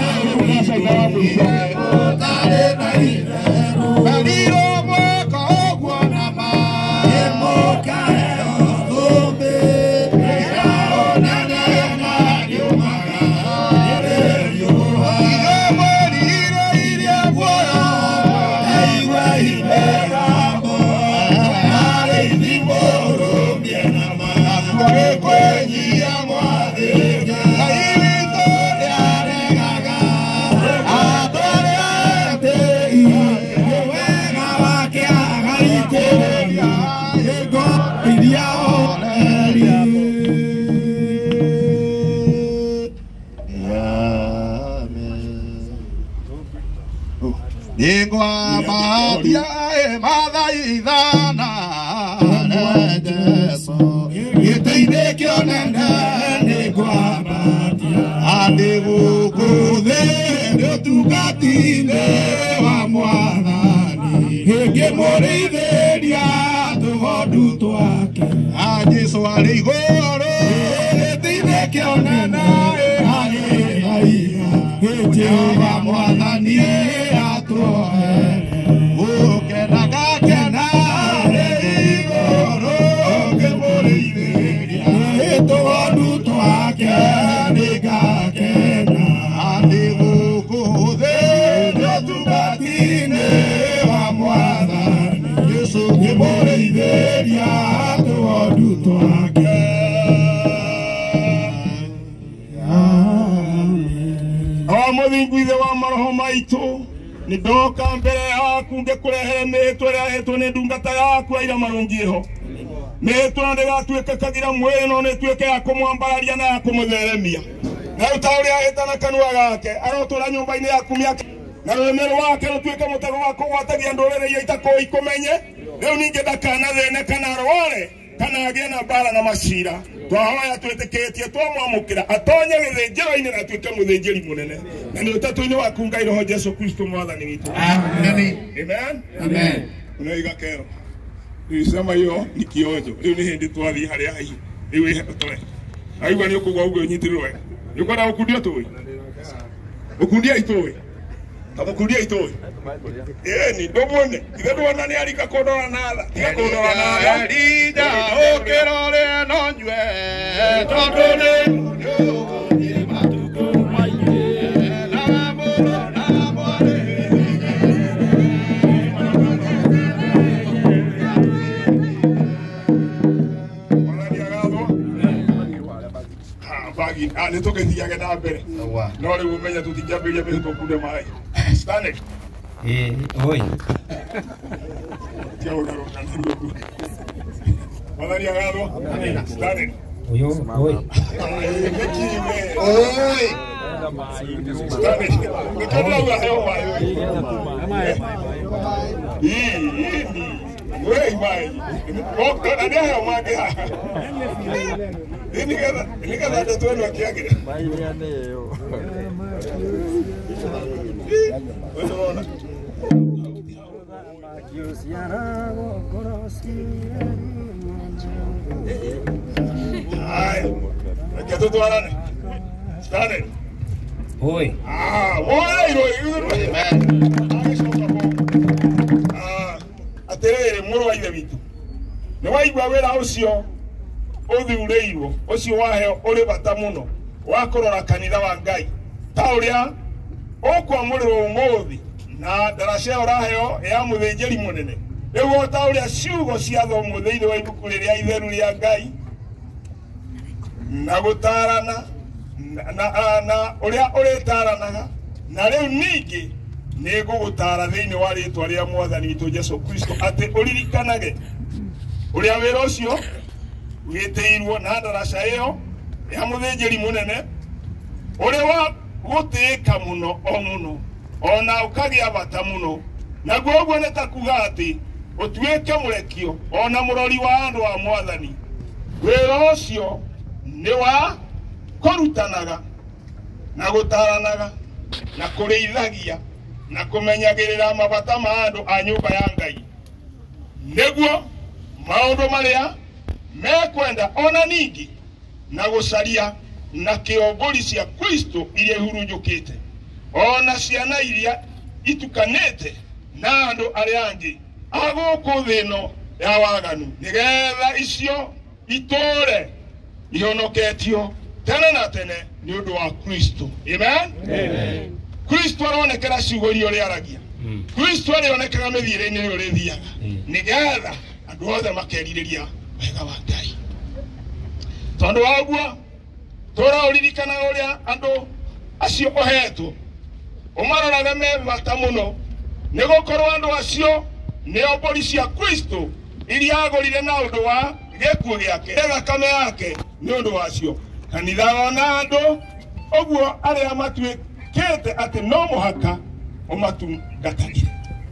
ũtarĩ na itherũ karirwo mwaka ũguo na ma mũkaheo thũmbĩ ĩra ũnene na riumaga riũa igũmũrire iria guoyo aigua imegambo arĩithi mũrũmie na ma gĩkwĩnyia mwathĩka Ngai witũ nĩaregaga atũrĩatĩi nĩ wega wake agaitĩrĩria ngo iria oreri. Nĩngwambatia mathaithana Jesũ gĩtĩ-inĩ kĩonene nĩngwambatia atĩ gũkũ thĩ nĩ ũtungati-inĩ wa Mwathani ngĩmũrĩithĩria tũgondu twake Jesũ arĩ igũrũ gĩtĩ-inĩ kĩonene harĩ raiya Jehova mwathani atuohe ukenaga kena igoro ngimurithĩria tũgondu twake nĩngakena atĩ gũkũ thĩ ũtungati-inĩ wa mwathani Jesũ ngĩmũrĩithĩria tũgondu twake. Mũthingwithe wa maroho maitũ nĩ ndoka mbere yaku ngĩkũrehere mĩhĩtwa ĩrĩa yahetwo nĩ ndungata yaku aira marũngiĩ ho. Mĩhĩtwa ndĩgatuĩke kagira mwĩrĩ no nĩ ĩtuĩke ya kũmwambararia na ya kũmũtheremia. Na rĩu ta ũrĩa ahĩtana kanua gake arotũra nyũmba-inĩ yaku mĩaka na rũrĩmĩ rwake rũtuĩke mũtego wa kũgwatagia ndũrĩrĩ iria itakũĩ ikũmenye. Rĩu ningĩ ndakanathĩne kana arware kana agĩe na mbara na macira. Twahoya twĩtĩkĩtie twamwamũkĩra atonye gĩthĩnjĩro-inĩ na atuĩke mũthĩnjĩri mũnene na nĩ ũtatũ-inĩ waku Ngai Roho Jesũ Kristo mwathani witũ. Amen. Amen. Amen. Unaiga kero. Nilisema hiyo ni kionjo. Rĩu nĩ hĩndĩ twathiĩ harĩa haihu. Rĩu ĩhetũre. Aigua nĩ ũkũgwa ũguo ũnyitĩrĩrwo wega. Nĩ ũkwenda gũkundia tũĩ? Ũkundia itũĩ? Tamukundia itũĩ? Ĩni ndũmuone. Ithe ndũona nĩ arika kũndora natha. Tiga kũndora natha. Rida ũkĩrore no nyue. Tondũ nĩ ũgũthiĩ matukũ maingĩ. Na mũno na mwarĩ. Bagi, ah, nĩ tũgĩthiage na mbere. No rĩu ũmenye tũtingĩambĩrĩria mĩhĩtwa kunde maĩ. Stanley. Eh, oi. Tiago garota ndio. Mwathani agathwo. Stanley. Oyo, oi. Oi. Stanley. Nĩkĩndĩrauga heo maĩ. Ii, ii. Wei maĩ. Okana nĩ heo mangĩ haha. Nigetha nigetha andũ twenu akĩagĩra. Ũrona. Ai, reke tũtwarane. Stanley. Oi. Ah, woeirwo Ah, atĩrĩrĩ mũrũ wa ithe witũ. Nĩ waigua wĩra ũcio ũthuurĩirwo ũcio waheo ũrĩ bata mũno wa kũrora kanitha wa Ngai ta ũrĩa ũkwamũrĩrwo ũmũthĩ na ndaraca ũraheo ya mũthĩnjĩri mũnene. Rĩu ta ũrĩa ciugo ciathomwo thĩinĩ wa ibuku rĩrĩa itheru rĩa Ngai na gũtarana na ũrĩa ũrĩtaranaga na rĩu ningĩ nĩ ngũgũtara thĩinĩ wa rĩĩtwa rĩa Mwathani witũ Jesũ Kristo atĩ ũririkanage ũrĩa wĩra ũcio wĩtĩirwo na ndaraca ĩyo ya mũthĩnjĩri mũnene ũrĩ wa gũtĩĩka mũno o mũno ona ũkagĩa bata mũno naguo ũguo nĩ ta kuga atĩ ũtuĩke mũrekio ona mũrori wa andũ a Mwathani. Wĩra ũcio nĩ wa kũrutanaga na gũtaranaga na kũrĩithagia na kũmenyagĩrĩra mabata ma andũ a nyũmba ya Ngai nĩguo maũndũ marĩa mekwenda ona ningĩ na gũcaria na kĩombũri cia Kristo iria ihurunjũkĩte ona ciana iria itukanĩte na andũ arĩa angĩ a gũkũ thĩ ĩno ya waganu nĩgetha icio itũũre ihonoketio tene na tene nĩ ũndũ wa Kristo. Amen. Amen. Kristo aronekera ciugo iria ũrĩaragia. Kristo arĩonekaga mĩthiĩre-inĩ ĩrĩa ũrĩthiaga nĩgetha andũ othe makerirĩria wega wa Ngai. Tondũ wa ũguo tũraũririkana ũrĩa andũ acio ũhetwo ũmaroraga me bata mũno nĩ gũkorwo andũ acio nĩo mbũri cia Kristo iria agũrire na ũndũ wa gĩkuũ gĩake thakame yake nĩ ũndũ wacio. Kanitha ona andũ ũguo arĩa matuĩkĩte atĩ no mũhaka ũmatungatagĩre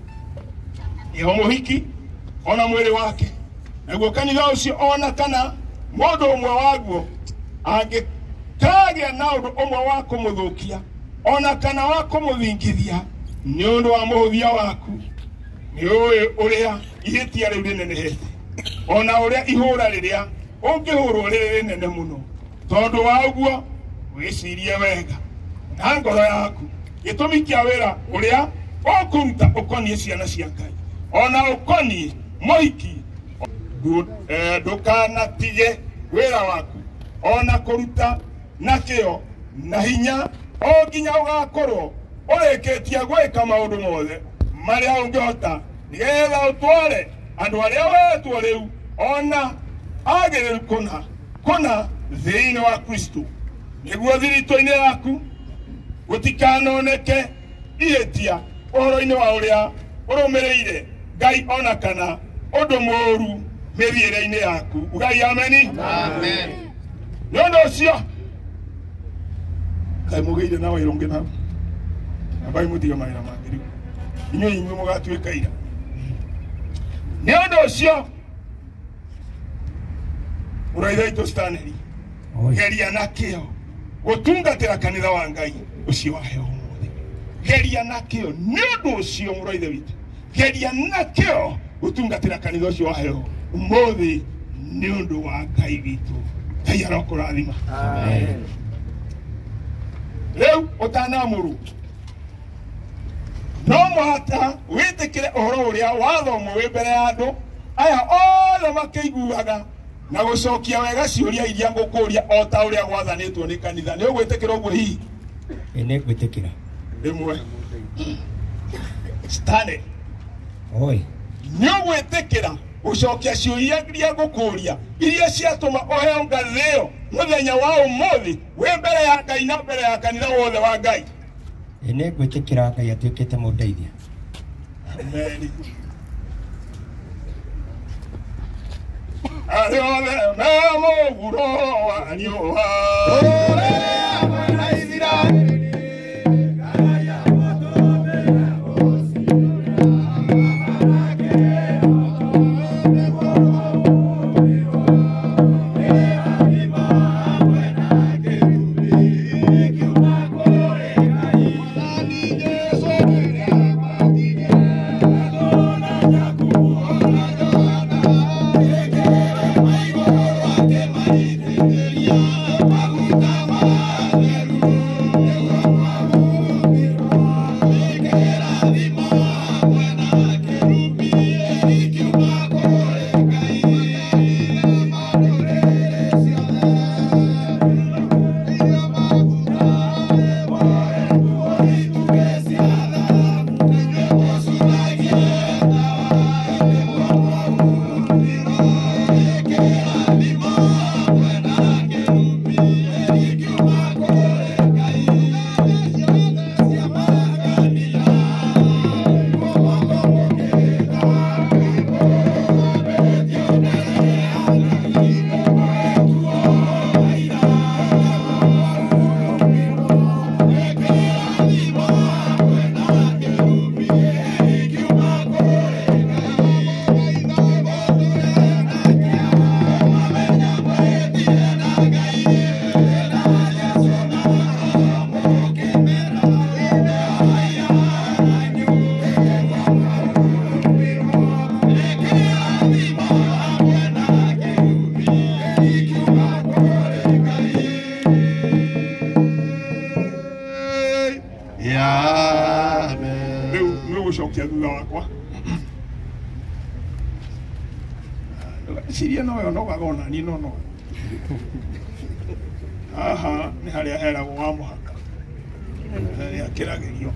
iho mũhiki ona mwĩrĩ wake. Naguo kanitha ũcio ona kana mũndũ ũmwe waguo angĩkagĩa na ũndũ ũmwe wa kũmũthũkia ona kana wa kũmũthingithia nĩ ũndũ wa mũhũthia waku nĩ ũĩ ũrĩa ihĩtia rĩu rĩnenehete ona ũrĩa ihũra rĩrĩa ũngĩhũrwo rĩrĩ rĩnene mũno. Tondũ wa ũguo wĩcirie wega na ngoro yaku gitumi kia wira uria okuruta ukonie ciana cia Ngai ona ukonie moiki ndukana tige wira waku ona kuruta na kio na hinya o nginya ugakorwo ureketie gwika maundu mothe maria ungihota nigetha utware andu aria wetwo riu ona agiriru kuna kuna thiini wa Kristo niguo thirito-ini yaku gutikanoneke ihetia uhoro-ini wa uria urumireire Ngai ona kana undu moru mithiire-ini yaku ugai ameni amen nondu ucio kai mugeire na wairungi na abai mutiga maira mangiri inyo inyo mugatuika ira nondu ucio uraithaito staneri geria na kio gutungatira kanitha wa Ngai ucio waheo mothe geria na kio nondu ucio muraithe witu geria na kio gutungatira kanitha ucio waheo mothe nondu wa Ngai witu Ngai arokurathima amen leo utanamuru no muhata witikire uhoro uria wathomo wi mbere ya andu aya othe makeiguaga na gucokia wega ciuria iria ngukuria o ta uria gwathanitwo ni kanitha ni ugwitikira uguo hihi ene gwitikira rimwe stane oi ni ugwitikira gucokia ciuria iria ngukuria iria ciatuma oheo ngathio muthenya wa umuthi wi mbere ya Ngai na mbere ya kanitha wothe wa Ngai ene gwitikira Ngai atuikite mundeithia amen Ariole memo guro anioha ore amana Israeli kaya moto bera osi amake gucokia thutha wakwa ciria no yo no gagona ni no no aha ni haria heragwo wa muhaka ya kiragirio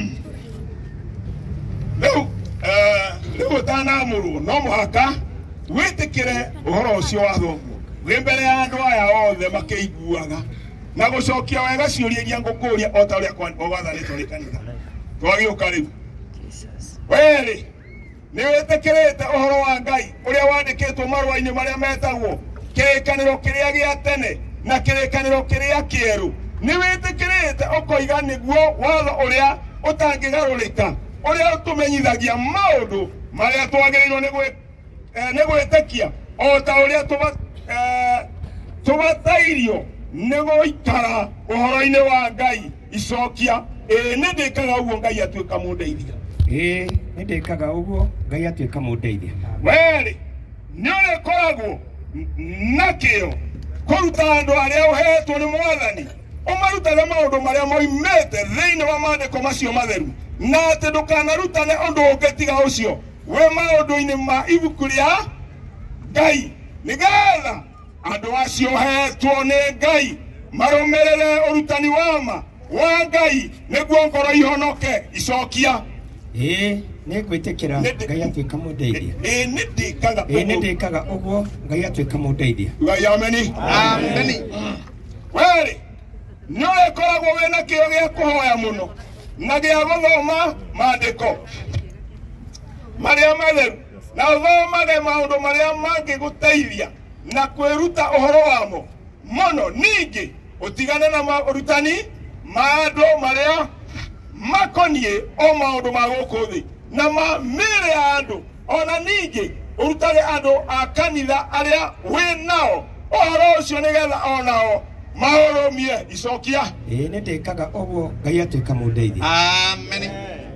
leo eh leo tanamuru no muhaka witikire uhoro ucio watho wi mbere ya andu aya othe makeiguaga na gucokia wega ciuria iria ngukuria o ta uria gwathanitwo ni kanitha twagiuka riu weri ni witikirite uhoro wa Ngai uria wandikitwo marua-ini maria metagwo kirikaniro kiria gia tene na kirikaniro kiria kieru ni witikirite ukoiga niguo watho uria utangigarurika uria utumenyithagia maundu maria twagiriirwo ni gwi ni gwitikia o ta uria tuba tubatairio ni guikara uhoro-ini wa Ngai icokia ii ni ndikaga uguo Ngai atuika mundeithia ii ni ndikaga uguo Ngai atuika mundeithia weri ni uri koragwo nakio kuruta andu aria uhetwo ni mwathani umarutaga maundu maria moimete thiini wa maandiko macio matheru na ati ndukanarutane undu ungetiga ucio we maundu-ini ma ibuku ria Ngai nigetha andu acio hetwo ni Ngai marumirire urutani wama wa Ngai niguo ngoro ihonoke. Icokia ĩĩ nĩ ngwĩtĩkĩra Ngai atuĩka mũndeithia. ĩĩ nĩ ndĩkaga ĩĩ nĩ ndĩkaga ũguo Ngai atuĩka mũndeithia. Ngai ameni ameni. Weri nĩ ũrĩkoragwo wĩna kĩo gĩa kũhoya mũno na gĩa gũthoma maandĩko marĩa matheru na ũthomage maũndũ marĩa mangĩgũteithia na kwĩruta ũhoro wamo mũno. Ningĩ ũtigane na maũrutani ma andũ marĩa makoniĩ o maũndũ ma gũkũ thĩ na ma mĩĩrĩ ya andũ. Ona ningĩ ũrutage andũ a kanitha arĩa wĩ nao ũhoro ũcio nĩgetha onao maũrũmie. Icokia ĩĩ nĩ ndĩkaga ũguo Ngai atuĩka mũndeithia. Amen.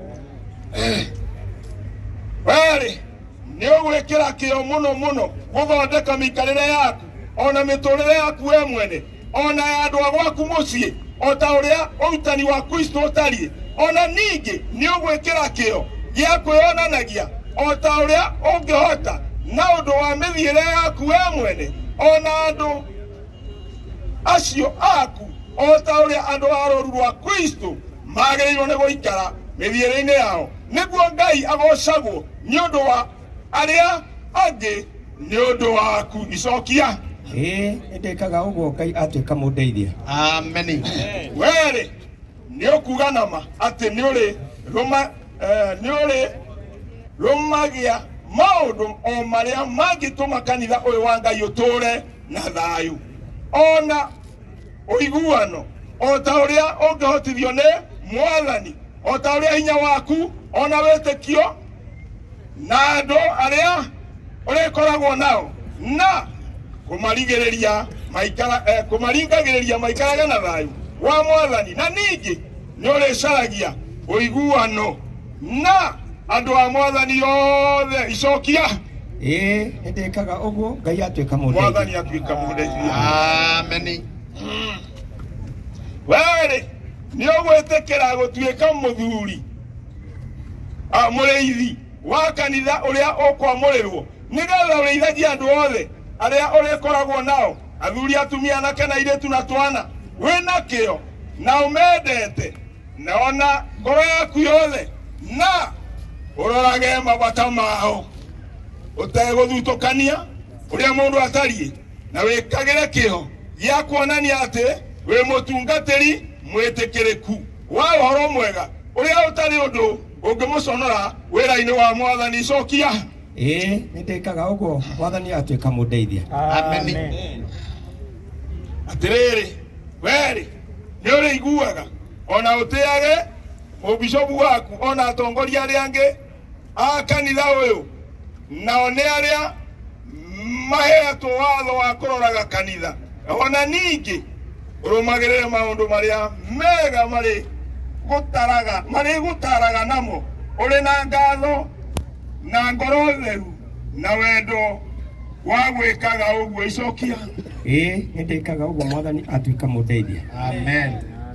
Weri nĩ ũgwĩkĩra kĩo mũno mũno gũthondeka mĩikarĩre yaku ona mĩtũrĩre yaku we mwene ona ya andũ a gwaku mũciĩ o ta ũrĩa ũrutani wa Kristo ũtariĩ. Ona ningĩ nĩ ũgwĩkĩra kĩo gĩa kwĩonanagia o ta ũrĩa ũngĩhota na ũndũ wa mĩthiĩre yaku we mwene ona andũ acio aku o ta ũrĩa andũ a rũũru rwa Kristo magĩrĩirwo nĩ gũikara mĩthiĩre-inĩ yao nĩguo Ngai agocagwo nĩ ũndũ wa arĩa angĩ nĩ ũndũ waku. Icokia ĩĩ nĩ ndĩkaga ũguo Ngai atuĩka mũndeithia. Amen. Weri nĩ ũkuga nama atĩ nĩ ũrĩ rũma nĩ ũrĩ rũmagia maũndũ o marĩa mangĩtũma kanitha ũyũ wa Ngai ũtũũre na thayũ ona ũiguano o ta ũrĩa ũngĩhotithio nĩ Mwathani o ta ũrĩa hinya waku ona wĩtĩkio na andũ arĩa ũrĩkoragwo nao na kũmarigĩrĩria maikara kũmaringagĩrĩria maikarage na thayũ wa Mwathani. Na ningĩ nĩ ũrĩcaragia ũiguano na andũ a Mwathani othe. Icokia ĩĩ nĩ ndĩkaga ũguo Ngai atuĩka mũndeithia. Mwathani atuĩka mũndeithia. Amen. Weri nĩ ũgwĩtĩkĩra gũtuĩka mũthuri mũrĩithi wa kanitha ũrĩa ũkwamũrĩrwo nĩgetha ũrĩithagie andũ othe arĩa ũrĩkoragwo nao athuri atumia anake na airĩtu na twana wĩna kĩo na ũmendete na ona ngoro yaku yothe na ũrorage mabata mao ũtegũthutũkania ũrĩa mũndũ atariĩ na wĩkagĩre kĩo gĩa kuonania atĩ wĩ mũtungatĩri mwĩtĩkĩrĩku wa ũhoro mwega ũrĩa ũtarĩ ũndũ ũngĩmũconora wĩra-inĩ wa Mwathani. Icokia ĩĩ nĩ ndĩkaga ũguo Mwathani atuĩka mũndeithia. Amen. Atĩrĩrĩ weri nĩ ũrĩiguaga ona ũtĩage mũbishopu waku ona atongoria arĩa angĩ a kanitha ũyũ nao nĩ arĩa maheetwo watho wa kũroraga kanitha ona ningĩ ũrũmagĩrĩre maũndũ marĩa mega marĩ gũtaraga marĩ gũtaraga namo ũrĩ na ngatho na ngoro theru na wendo wa gwĩkaga ũguo. Icokia ĩĩ nĩ ndĩkaga ũguo Mwathani atuĩka mũndeithia. Amen.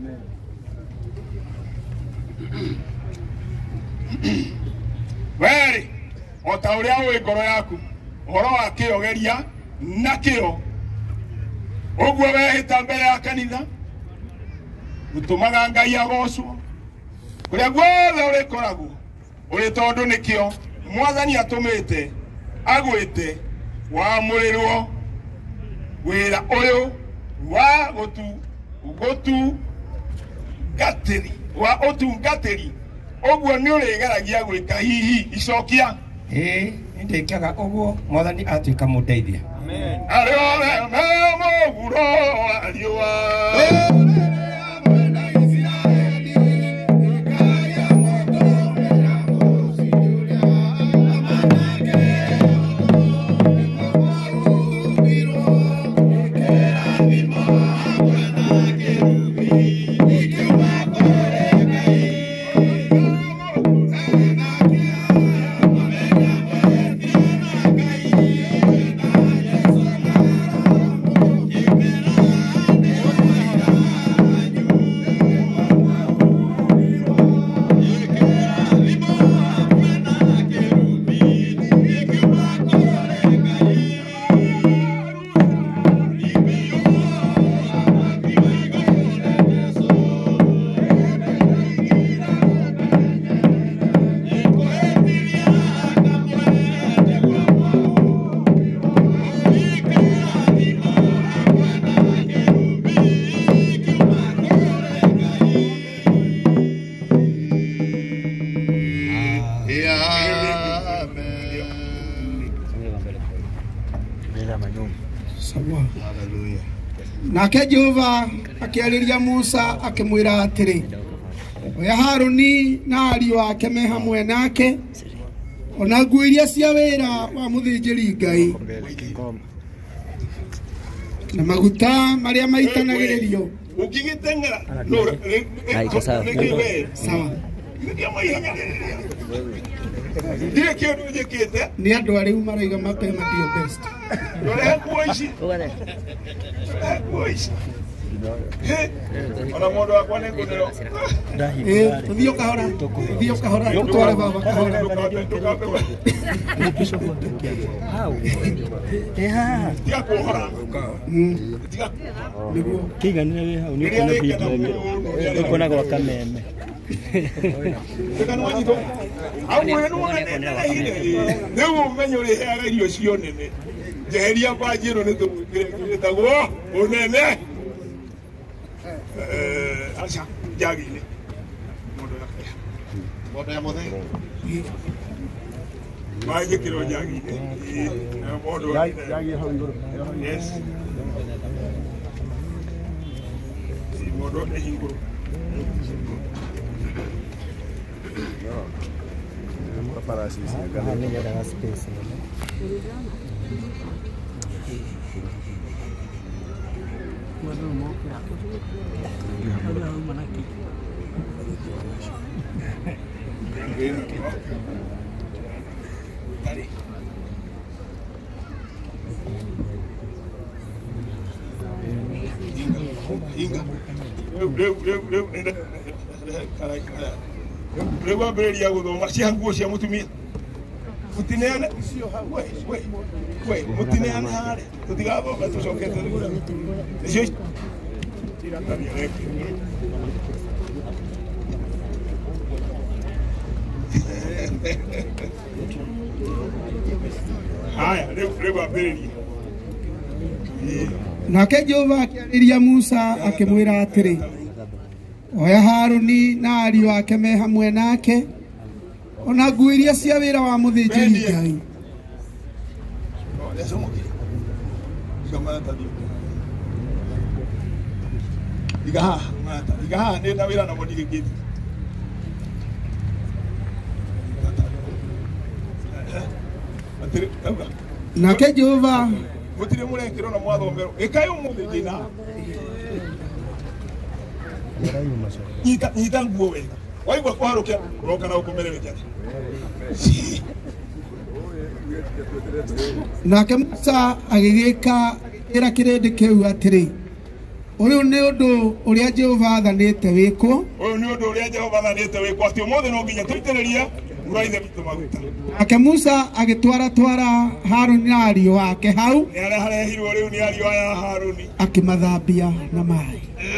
Weri o ta ũrĩa ũĩ ngoro yaku ũhoro wa kĩo geria na kĩo ũguo wehĩta mbere ya kanitha gũtũmaga Ngai agocwo kũrĩa guothe ũrĩkoragwo ũrĩ tondũ nĩkĩo Mwathani atũmĩte agwĩte wamũrĩrwo wĩra ũyũ wa gũtu gũtu gatĩri wa ũtungatĩri ũguo nĩ ũrĩgeragia gwĩka hihi. Icokia ĩĩ nĩ ndĩkaga ũguo Mwathani atuĩka mũndeithia. Amen. Arĩo me mũhuro wa riũa Nake Jehova akiarĩria Musa akĩmwĩra atĩrĩ, oya Harũni na ariũ ake me hamwe nake, ona nguo iria cia wĩra wa mũthĩnjĩri Ngai na maguta marĩa maitanagĩrĩrio. Ũngĩgĩteng'era no sawa ndiye kĩndũ njĩkĩte nĩ andũ arĩu maraiga mapema ndio best. Ndore nguo ici nguo ici ona mũndũ wakwa nĩ ngũnĩro ũthiĩ ũkahora ũthiĩ ũkahora ũtware baba kahora tiga kũhora kĩiganĩra wĩ hau nĩ ũkuona video nĩ ũkuona gwa kameme rĩu ũmenye ũrĩheaga irio cio nene njeheria mbanjĩrũ nĩ tũgwĩtagwo ũnene aca njagi-inĩ Mondo ya mũthenya magĩkĩrwo njagi-inĩ mondo yes mondo nĩ hingũrũ rĩu wambĩrĩria gũthoma cia nguo cia mũtumia mũtineane mũtineane harĩ tũtigathoma tũcokete icio haya rĩu wambĩrĩria. Nake Jehova akĩarĩria Musa akĩmwĩra atĩrĩ, oya Harũni na ariũ ake me hamwe nake, ona nguo iria cia wĩra wa mũthĩnjĩri Ngai igaha igaha nĩ na wĩra na mũndigĩkĩte nake Jehova gũtirĩ mũrekĩrwo na mwathomerwo ĩkaĩ ũmũthĩ ndĩna nyita nguo wega waigua kũharũkia ũroka na ũkũmererekia nake Musa agĩgĩka ĩra kĩrĩndĩ kĩu atĩrĩ, ũyũ nĩ ũndũ ũrĩa Jehova athanĩte wĩkwo, ũyũ nĩ ũndũ ũrĩa Jehova athanĩte wĩkwo atĩ ũmũthĩ no nginya tũitĩrĩrie mũraithe witũ maguta. Nake Musa agĩtwara twara Harũni na ariũ ake hau, nĩ arĩa harehirwo rĩu nĩ ariũ aya Harũni, akĩmathambia na maĩ.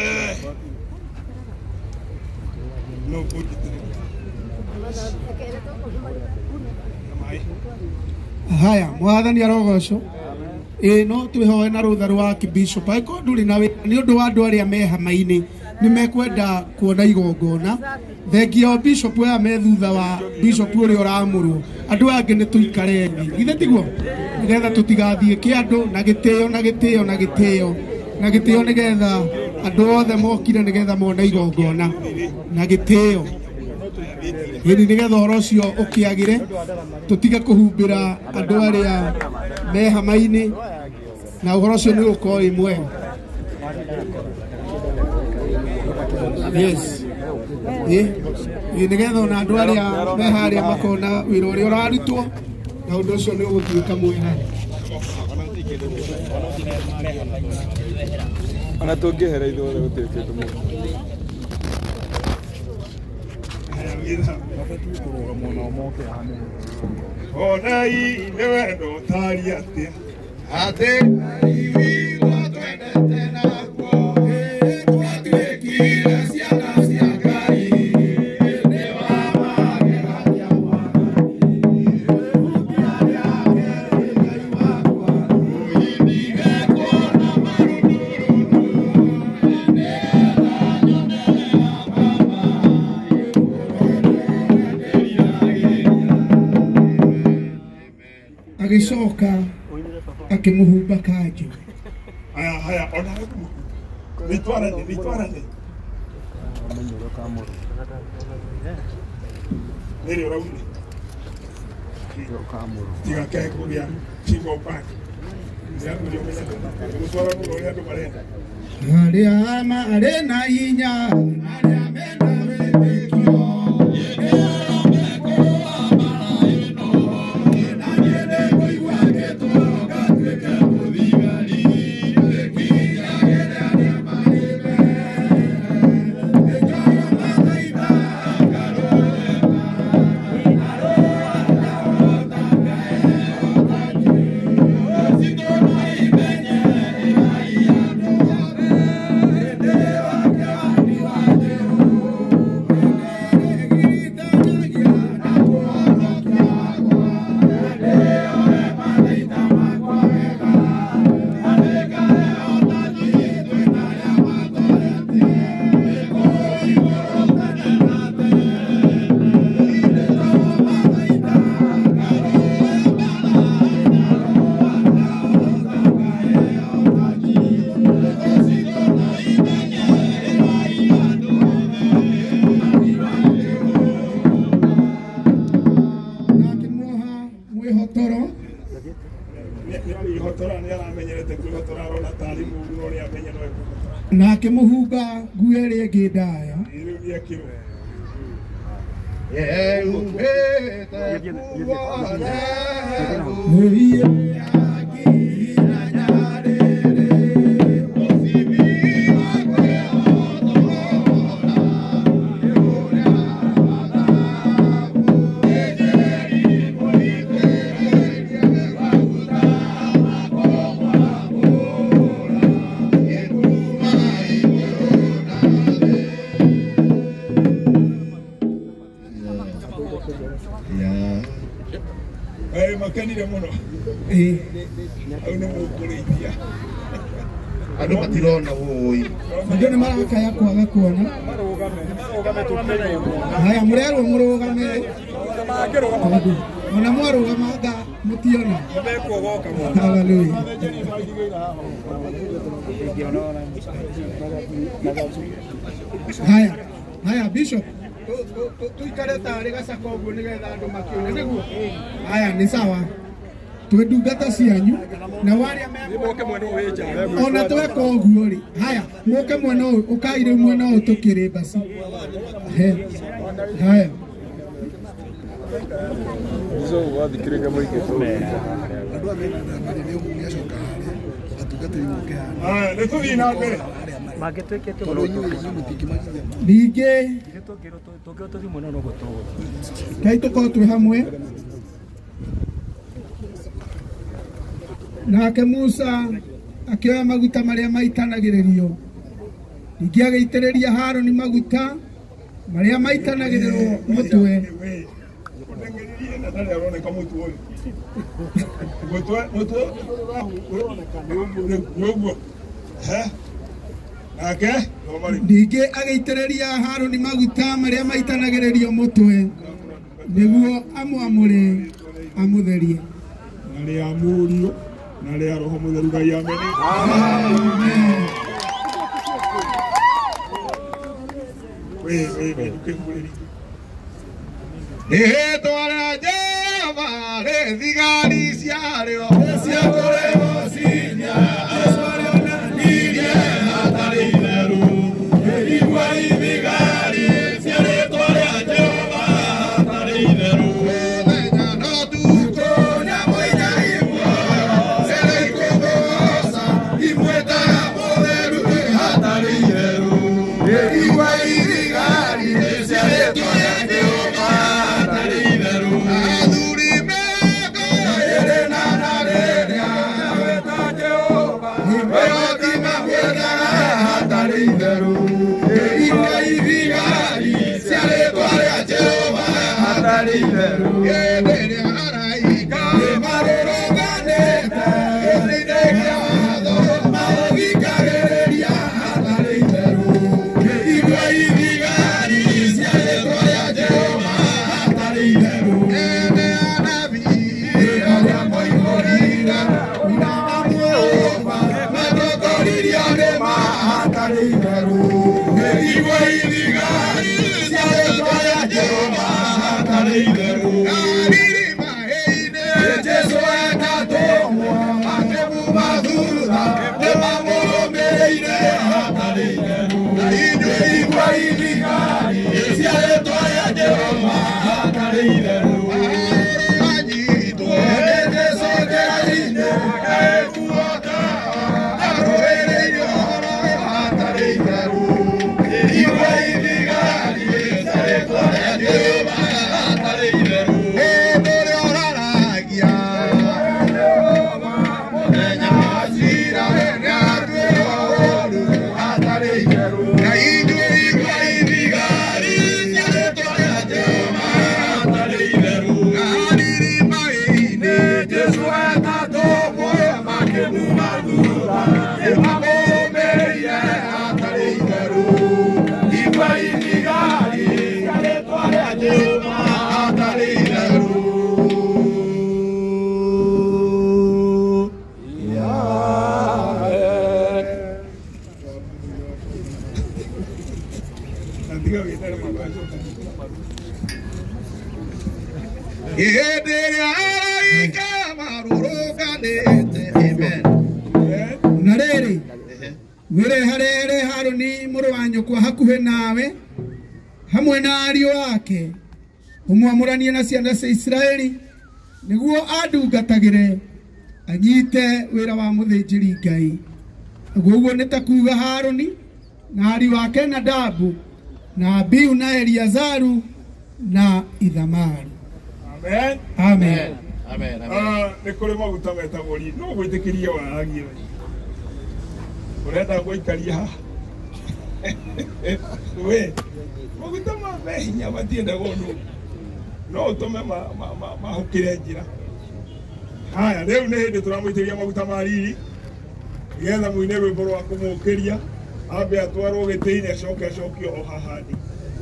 Haya, mwathani arogocwo. Ĩ no twĩhoe na rũtha rwa kĩbishop angĩkorwo ndũrĩ na wĩra nĩ ũndũ wa andũ arĩa me hama-inĩ nĩ mekwenda kuona igongona. Thengia bishop aya me thutha wa bishop ũrĩa ũramũrwo, andũ angĩ nĩ tũikare thĩ, githĩ tiguo, nĩgetha tũtigathiĩ kĩandũ na gĩtĩo na gĩtĩo na gĩtĩo na gĩtĩo, nĩgetha andũ othe mokire nĩgetha mone igongona na gĩtĩo. Hĩndĩ nĩgetha ũhoro ũcio ũkĩagĩre, tũtige kũhumbĩra andũ arĩa me hama-inĩ na ũhoro ũcio nĩ ũkorwo wĩ mwega. Yes. Ĩ nĩgetha ona andũ arĩa me harĩa makona wĩra ũrĩa ũrarutwo na ũndũ ũcio nĩ ũgũtuĩka mwega. Ona tũngĩhera ithuothe gũtirĩ kĩndũ mũno. Onai nĩ wendo ũtaria atĩ atĩ iwigwo twendete naguo twatuĩkire ciana cia Ngai thĩinĩ wa magegania mwathani ũtiarĩ ake Ngai wakwa ũinigĩtwo na marundurundu nĩgetha nyonere agĩcoka akĩmũhumba kanjũ. haya haya ona Nitwarane, nitwarane. Nere urauni. Tiga kae kugia chingo park. Ndio ndio mesa. Mswara ngo ya ndo marenda. Aria ama arena hinya, aria mena webekio. Nake muhunga nguo ri ngi ndaya makanire muno eh au ni mukurithia andu matirona woi andu ni marakaya kwaga kuona haya murero murugame ona mwarugamaga mutiona haleluya haya haya bishop tuikare tari gacaka ũguo nĩgetha andũ makĩone nĩguo haya nĩ sawa twĩ ndungata cianyu na warĩa ona tweka ũguo rĩ haya mũke mwena ũyũ ũkai rĩu mwena ũyũ tũkĩrĩ mbaci haya Hizo wathikĩrĩria mũingĩ andũ a mena marĩ nĩ ũgũgĩacoka harĩa atungatĩri mũke haya nĩ tũthiĩ na mbere mangĩtwĩkĩte ningĩ tũngĩtũthiĩ mwena no gũtũgũra Ngai tũkorwo twĩ hamwe nake Musa akĩoya maguta marĩa maitanagĩrĩrio ningĩ agĩitĩrĩria Harũni maguta marĩa maitanagĩrĩrwo mũtwe ningĩ agĩitĩrĩria Harũni maguta marĩa maitanagĩrĩrio mũtwe nĩguo amwamũre amũtherie nĩ amũriũ na rĩa Roho Mũtheru Ngai ameni amen we we we kĩhurĩri rĩĩtwa rĩa Jehova rĩ thigari ciarĩo ciakũrĩho cinya acwarĩonanirie hatarĩ itherũ rĩrigua ithigari cia rĩĩtwa rĩa Jehova hatarĩ itherũ mũthenya no tukũ nyamũ inya imwe cirĩ ikũgũca imwĩtaga mũtheru hatarĩ itherũ rĩrigua ithigari cia rĩĩtwa rĩa Jehova hatarĩ itherũ athuri meko ĩrĩ na narĩrĩa weta Jehova nĩyo timamwĩtaga hatarĩ itherũ rĩrigua ithigari cia rĩĩtwa rĩa Jehova hatarĩ itherũ hĩndĩ ĩrĩa araika nĩmarũrũnganĩte gĩtĩ-inĩ kĩa watho magĩthikagĩrĩria hatarĩ itherũ rĩrigua ithigari cia rĩĩtwa rĩa Jehova hatarĩ itherũ ene anabii arĩa moihũrire wĩra wa Jehova matongoririo nĩ ma hatarĩ Nareri wire harere Haruni muru wa nyukwa hakuhe nawe hamwe na ariũ ake umwamũranie na ciana cia Israeli niguo andungatagĩre anyite wĩra wa mũthĩnjĩri Ngai. Guo nĩ ta kuga Haruni na ariũ ake Nadabu na Abihu na Eliazaru na Ithamaru. Amen. Amen. Amen. Ah, nĩ kũrĩ maguta metagwo ri no gwĩtĩkĩria waragie ũrenda gũikaria haha we maguta ma hinya matiendagwo nũ no ũtũme mahũkĩre njĩra. Haya, rĩu nĩ hĩndĩ tũramũitĩria maguta ma riri nĩgetha mũine rwĩmbo rwa kũmũũkĩria ambe atwarwo gĩtĩ-inĩ acoke acokio o haha thĩ.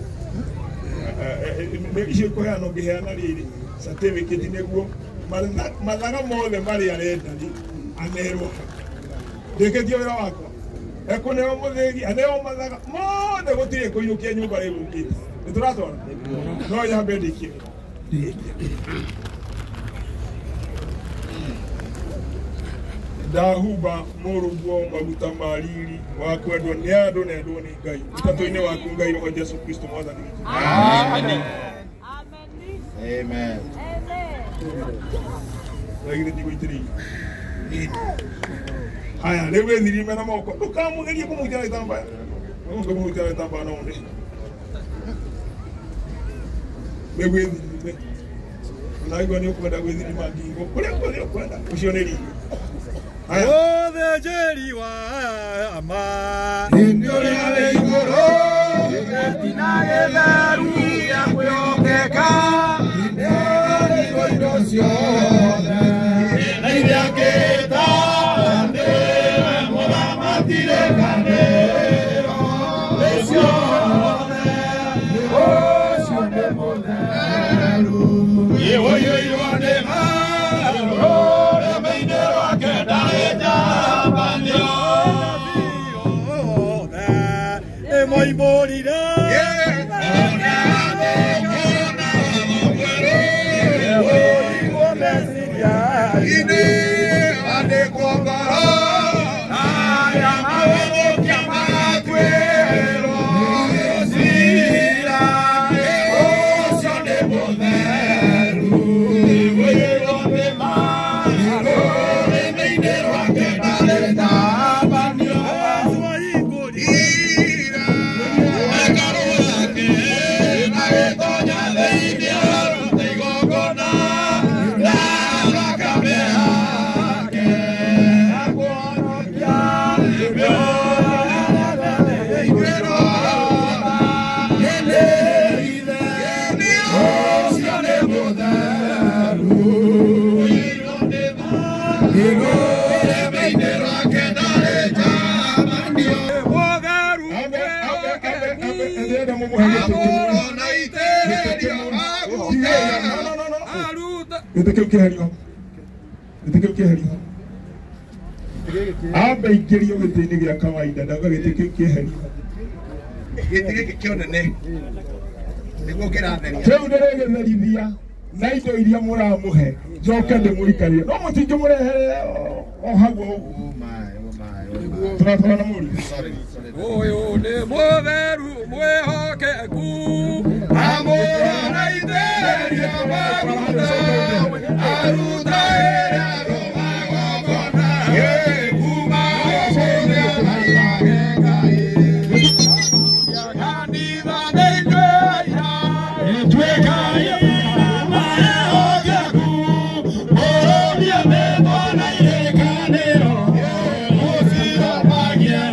Icio kũheana ũngĩheana rĩrĩ certificate nĩguo mathaga mothe marĩa arenda anerwo ndĩkĩtie wĩra wakwa ekũneo mũthĩgi aneo mathaga mothe gũtirĩ kũinũkia nyũmba rĩu ũkĩte nĩtũratwara no nyambe ndĩkie ndahumba mũrũguo maguta ma riri wa kwendwo nĩ andũ na endwo nĩ Ngai ũtatũ-inĩ waku Ngai roho Jesu Kristo mwathani witũ. Amen. Amen. Haya, rĩu wĩthirime na moko ndũkamũgerie kũmũitĩra gĩtambaya ũkamũitĩra gĩtambaya no ndĩ rĩu wĩthirime naigua nĩ ũkwenda gwĩthirima ngingo kũrĩa kũrĩa ũkwenda ũcio nĩ riri. Mũthĩnjĩri wa ama hĩndĩ ũrĩa wĩ igũrũ gĩtina gĩtheru gĩa kwĩhokeka nĩrĩgo indo ciothe na iria ngĩta nĩwe mũthamatire kanĩro nĩ ciothe ũcio nĩ mũtheru iũiyũirwo nĩ marũ rĩmĩ-inĩ rwake ndarĩ njambanio ciothe ĩmoimbũrire Gĩtĩkĩu kĩherio gĩtĩkĩu kĩherio ambe ingĩrio gĩtĩ-inĩ gĩa kawaida ndaga gĩtĩkĩu kĩherio gĩtĩ gĩkĩ kĩonene nĩguo kĩratheria kĩu ndĩrĩgĩtherithia na indo iria mũramũhe njoke ndĩmũikarie no mũtingĩmũrehere o hau ũguo turatwara na mũri ũyũ nĩ mũtheru mwĩhokeku amũra itheria maguta aruta ĩrĩa rũmagongona kuma ũbũthia kanitha nĩitwĩaira nĩtwĩkaia marehokeku mũrũmia mĩthona irĩkanĩro mũciramagia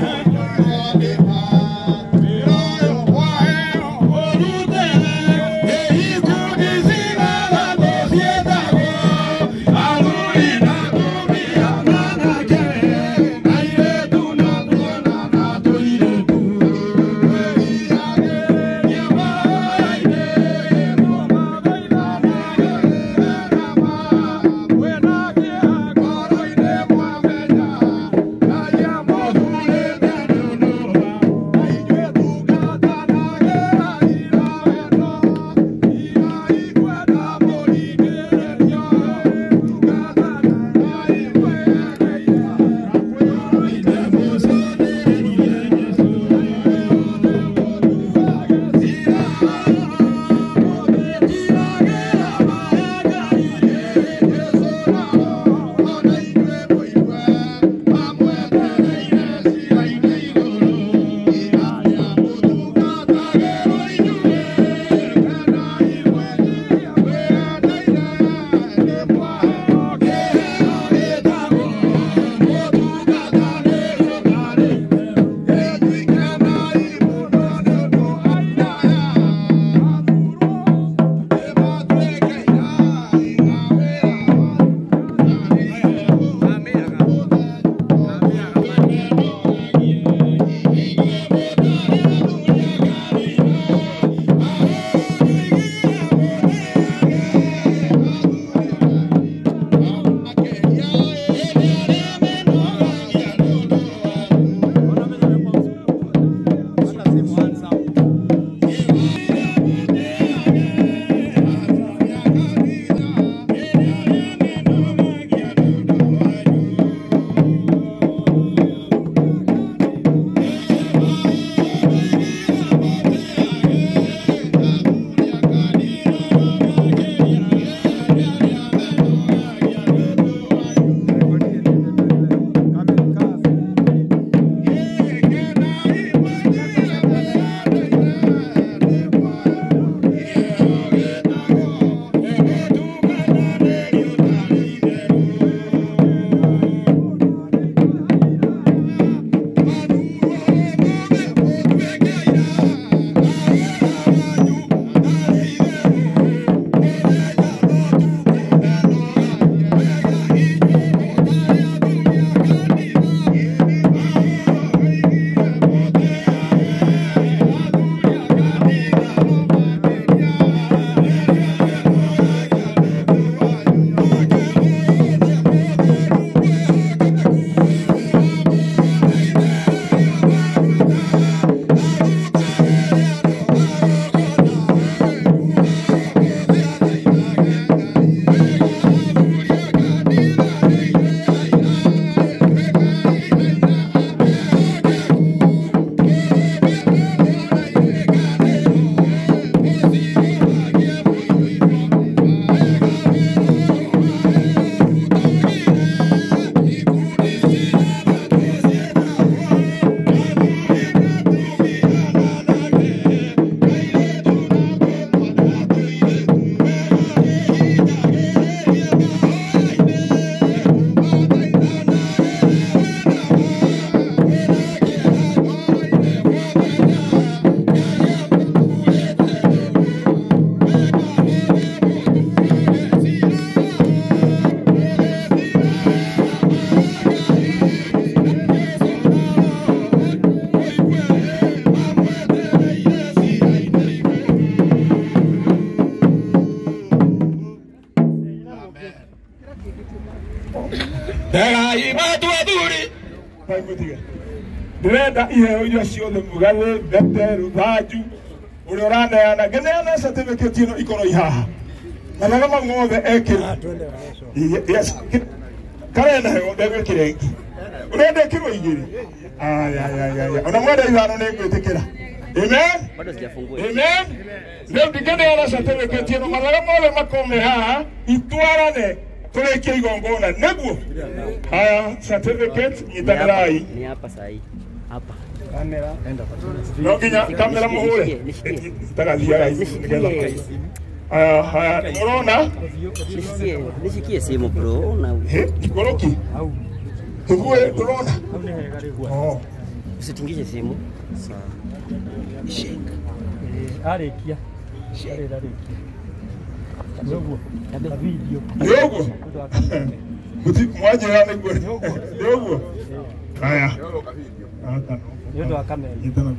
Era iba tu aduri. ndirenda iheo iria ciothe mugathe mbete ruthanju uria uraneana ngeneana certificate ino ikorwo ihaha mathaga mau mothe ekirwo yes karenda heo ndegwikira ingi urenda ikirwo igiri ayayayaya ona mwenda ithano ningwitikira amen amen rĩu ndingeneana certificate ino mathaga mothe makome haha itwarane tũrĩkie igongona nĩguo haya certificate nyitanirai ni hapa sahi hapa kamera enda no nginya kamera muhure tagathiaga nigetha haya haya murona nishikie nishikie simu bro na ikoroki au tuwe turona oh usitingishe simu sawa shika arekia share arekia Yogo, ada video. Yogo. Kuti mwaje yana kwa Yogo. Haya. Hata. Yodo akamera. Itana.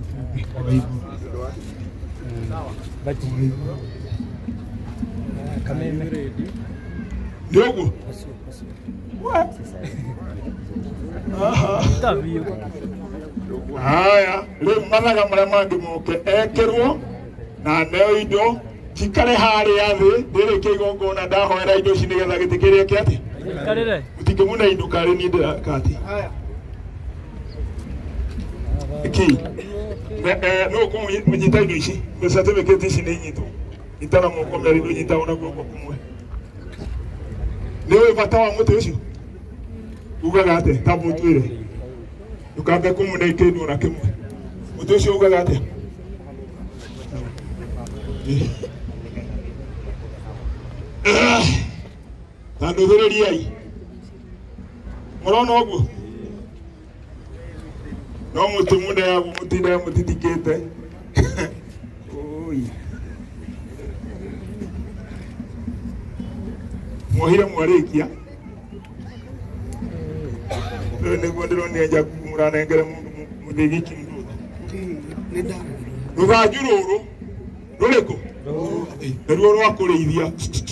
Sawa. Baji. Kamera ready. Yogo. What? Aha. Tavio. Haya, leo managa mrema ndimoke ekerwo na neo indo Chikare hari yathi ndire kigongona ndahoera indo ici nigetha gitikirie kiati karire utikimuna indo kare ni ndira kati haya iki eh no ko munyita indo ici me certificate ici ni nyito itana moko meri ndo nyita ona goko kumwe niwe bata wa mutu ucio ugaga ate tabu twire ukambe kumune ikindu na kimwe mutu ucio ugaga ate Tandũthĩrĩriai mũrona ũguo no mũtĩ mũndeagu mũtindaga mũtitikĩte mwohire mwarĩkia rĩu nĩguo ndĩronire njaku mũranengere mũthĩgiki mũndũ rũthanju rũrũ rũrĩkũ nĩruo rwa kũrĩithia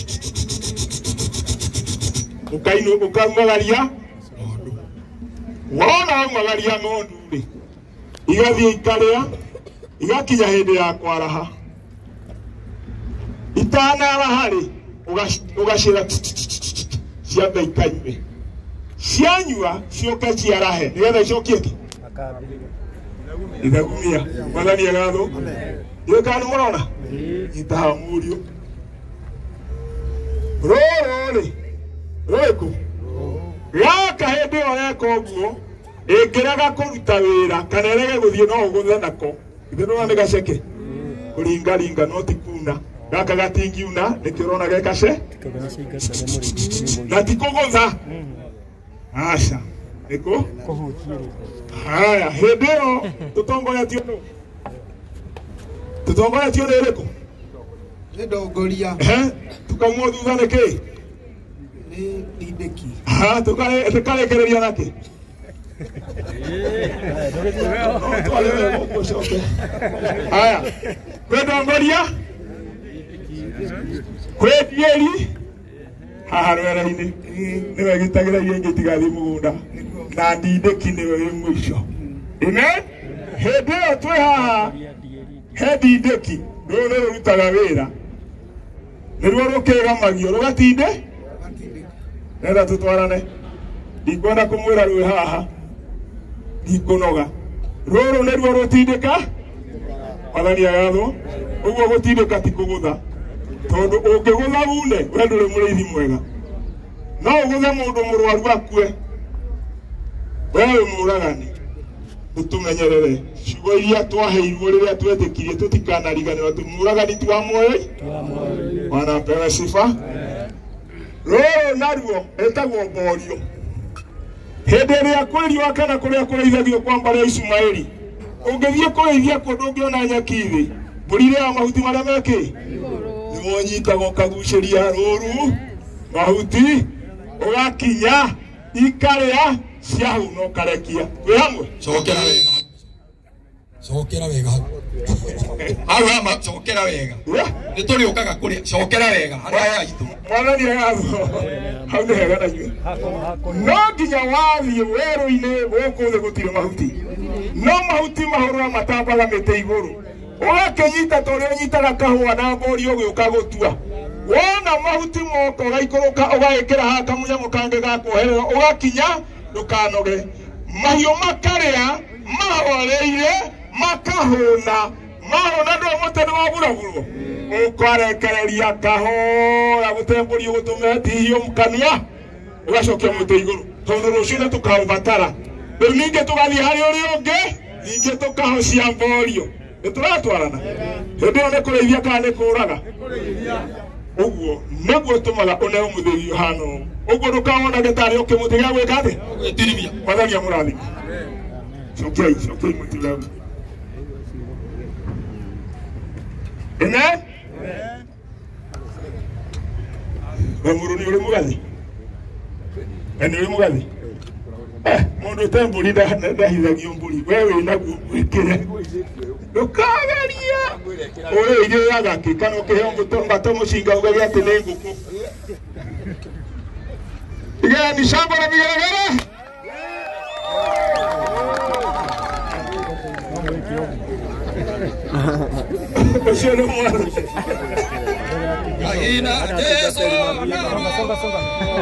ukaino ukamagaria ng'ondu wona umagaria ng'ondu ri igathie ikaria igakinya hindi ya kwaraha itanaraha ri ugashira ciambe ikanywe cianyua cioke ciarahe nigetha icokie ki ithagumia mwathani agatho ndikani murona itaha murio rorori Reko. Yaka hende oyeko guo. Ekeraga kuruta wira kana erege guthie no guthe nako. Ithe no ne gaceke. Kuringa ringa no tikuna. Gaka gatingiuna nikirona gekace. Na tikugutha. Asha. Eko? Kuhutire. Haya, hende yo tutongoya tio no. Tutongoya tio reko. Ndongoria. Eh? Tukamwo thutha niki? Ndindeki. Ha, tukale tukale kereria nake. Haya. Kwendongoria? Kwedieri? Haha rwera-ini. Niwe gitagira yengi tigathi mugunda. Na ndindeki niwe wi mwisho. Amen? Hende yo twi haha. He ndindeki. Rũrũ rũrutaga wĩra. Nĩruo rũkĩgamagio rũgatinde. Nenda tutwarane. Ndikwenda kumwira rwe haha. Ndikunoga. Rũrũ nĩruo rũtindĩka. Mwathani agatho. Ũguo gũtindĩka ti kũgũtha. Tondũ ũngĩgũtha une we ndũrĩ mũrĩithi mwega. No ũgũthe mũndũ mũrwaru akue. We wĩ mũũragani. Tutumenyerere. Ciugo iria twaheirwo rĩrĩa twetĩkirie tũtikanariganĩrwo atĩ mũũragani ti wa muoyo. Bwana apewe sifa. Rũrũ naruo etagwo mborio. Hĩndĩ ĩrĩa kwĩriũa kana kũrĩa kũrĩithagio kwa mbara ya Ismaeli, ũngĩthiĩ kũrĩithia kũndũ ũngĩona nyeki thĩ, mbũri ya mahuti marĩa mekĩ nĩmo nyitagwo kagucĩria rũru mahuti ũgakinya ikarĩa ciahuna ũkarekia. Wĩ hamwe? Cokera wega. Cokera wega. Hau hama cokera wega. Nĩ tũrĩ ũkaga kũrĩa cokera wega. Harĩa ya itu. mwathani agatho hau nĩ hega na inyuĩ no nginya wathiĩ werũ-inĩ gũkũ thĩ gũtirĩ mahuti no mahuti mahũrũra matambaga mĩtĩ igũrũ ũgakĩnyita ta ũrĩa ũnyitaga kahũa na mbũri ũgĩũka gũtua wona mahuti moko ũgaikũrũka ũgagĩkĩra haha kamũnyamũ kangĩ gakuoherera ũgakinya ndũkanoge mahiũ makarĩa mahoreire makahũna mahũna ndũĩ mũtĩ nĩ waburabũrwo ũkarekereria kahora gũtembũri ũgũtũme tihio kanua ũgacokia mũtĩ igũrũ tondũ rũciũ nĩ tũkaũbatara rĩu ningĩ tũgathiĩ harĩ ũrĩa ũngĩ ningĩ tũkahocia mborio nĩ tũratwarana hĩndĩ ĩyo nĩ kũrĩithia kana nĩ kũũraga ũguo nĩguo tũmaga ũneo mũthĩri hana ũũ ũguo ndũkawonage tarĩ ũkĩmũtiga gwĩka atĩ gwĩtirithia mwathani amũrathime cokiai cokiai mũtigagu Amen? Wemuru ni uri mugathi? Eni uri mugathi? Eh, mundu te mburi ndahithagio mburi. Wewe naguo gwikire. Ndukagaria. Uri ire yagaki kana ukiheo ngato mucinga ugagia ati ni nguku. Iga ni shamba na bigaragara. Monsieur le roi. Aina Jesu na songa songa.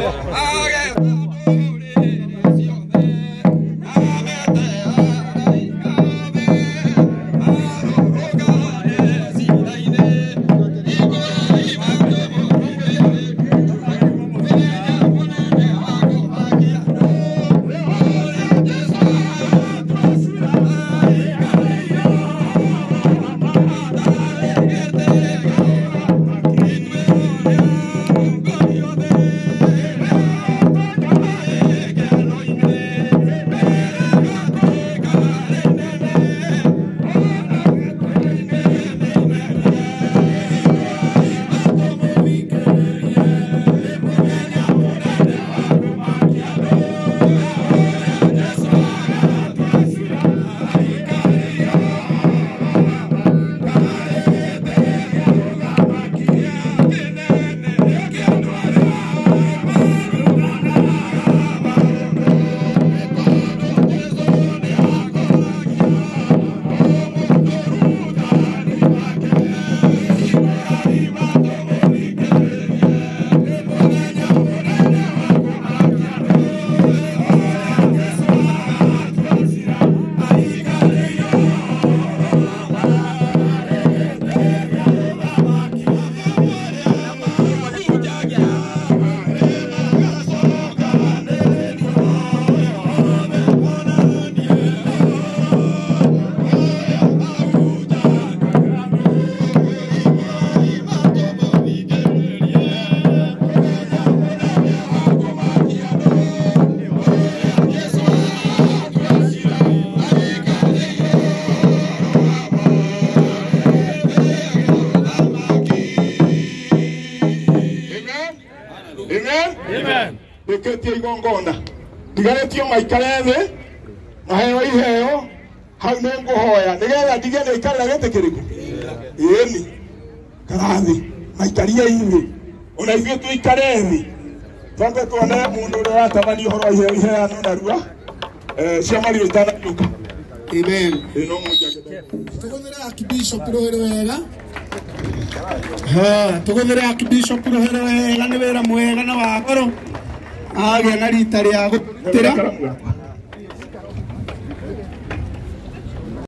Niketie igongona ndigaretio maikare thĩ maheo iheo hau nĩ ngũhoya nĩgetha ndige nĩ ikarĩra gĩtĩ kĩrĩkũ ĩni karathi maikarie thĩ ona ithuĩ tũikare thĩ twambe tuone mũndũ ũrĩa ũratabania ũhoro wa iheo iheano narua cia mario itanatuĩka amen ĩno tũgũthĩre Archbishop Rũhĩrĩ wega ha tũgũthĩre Archbishop Rũhĩrĩ wega nĩ wĩra mwega na wa goro agĩa na rita rĩa gũtĩra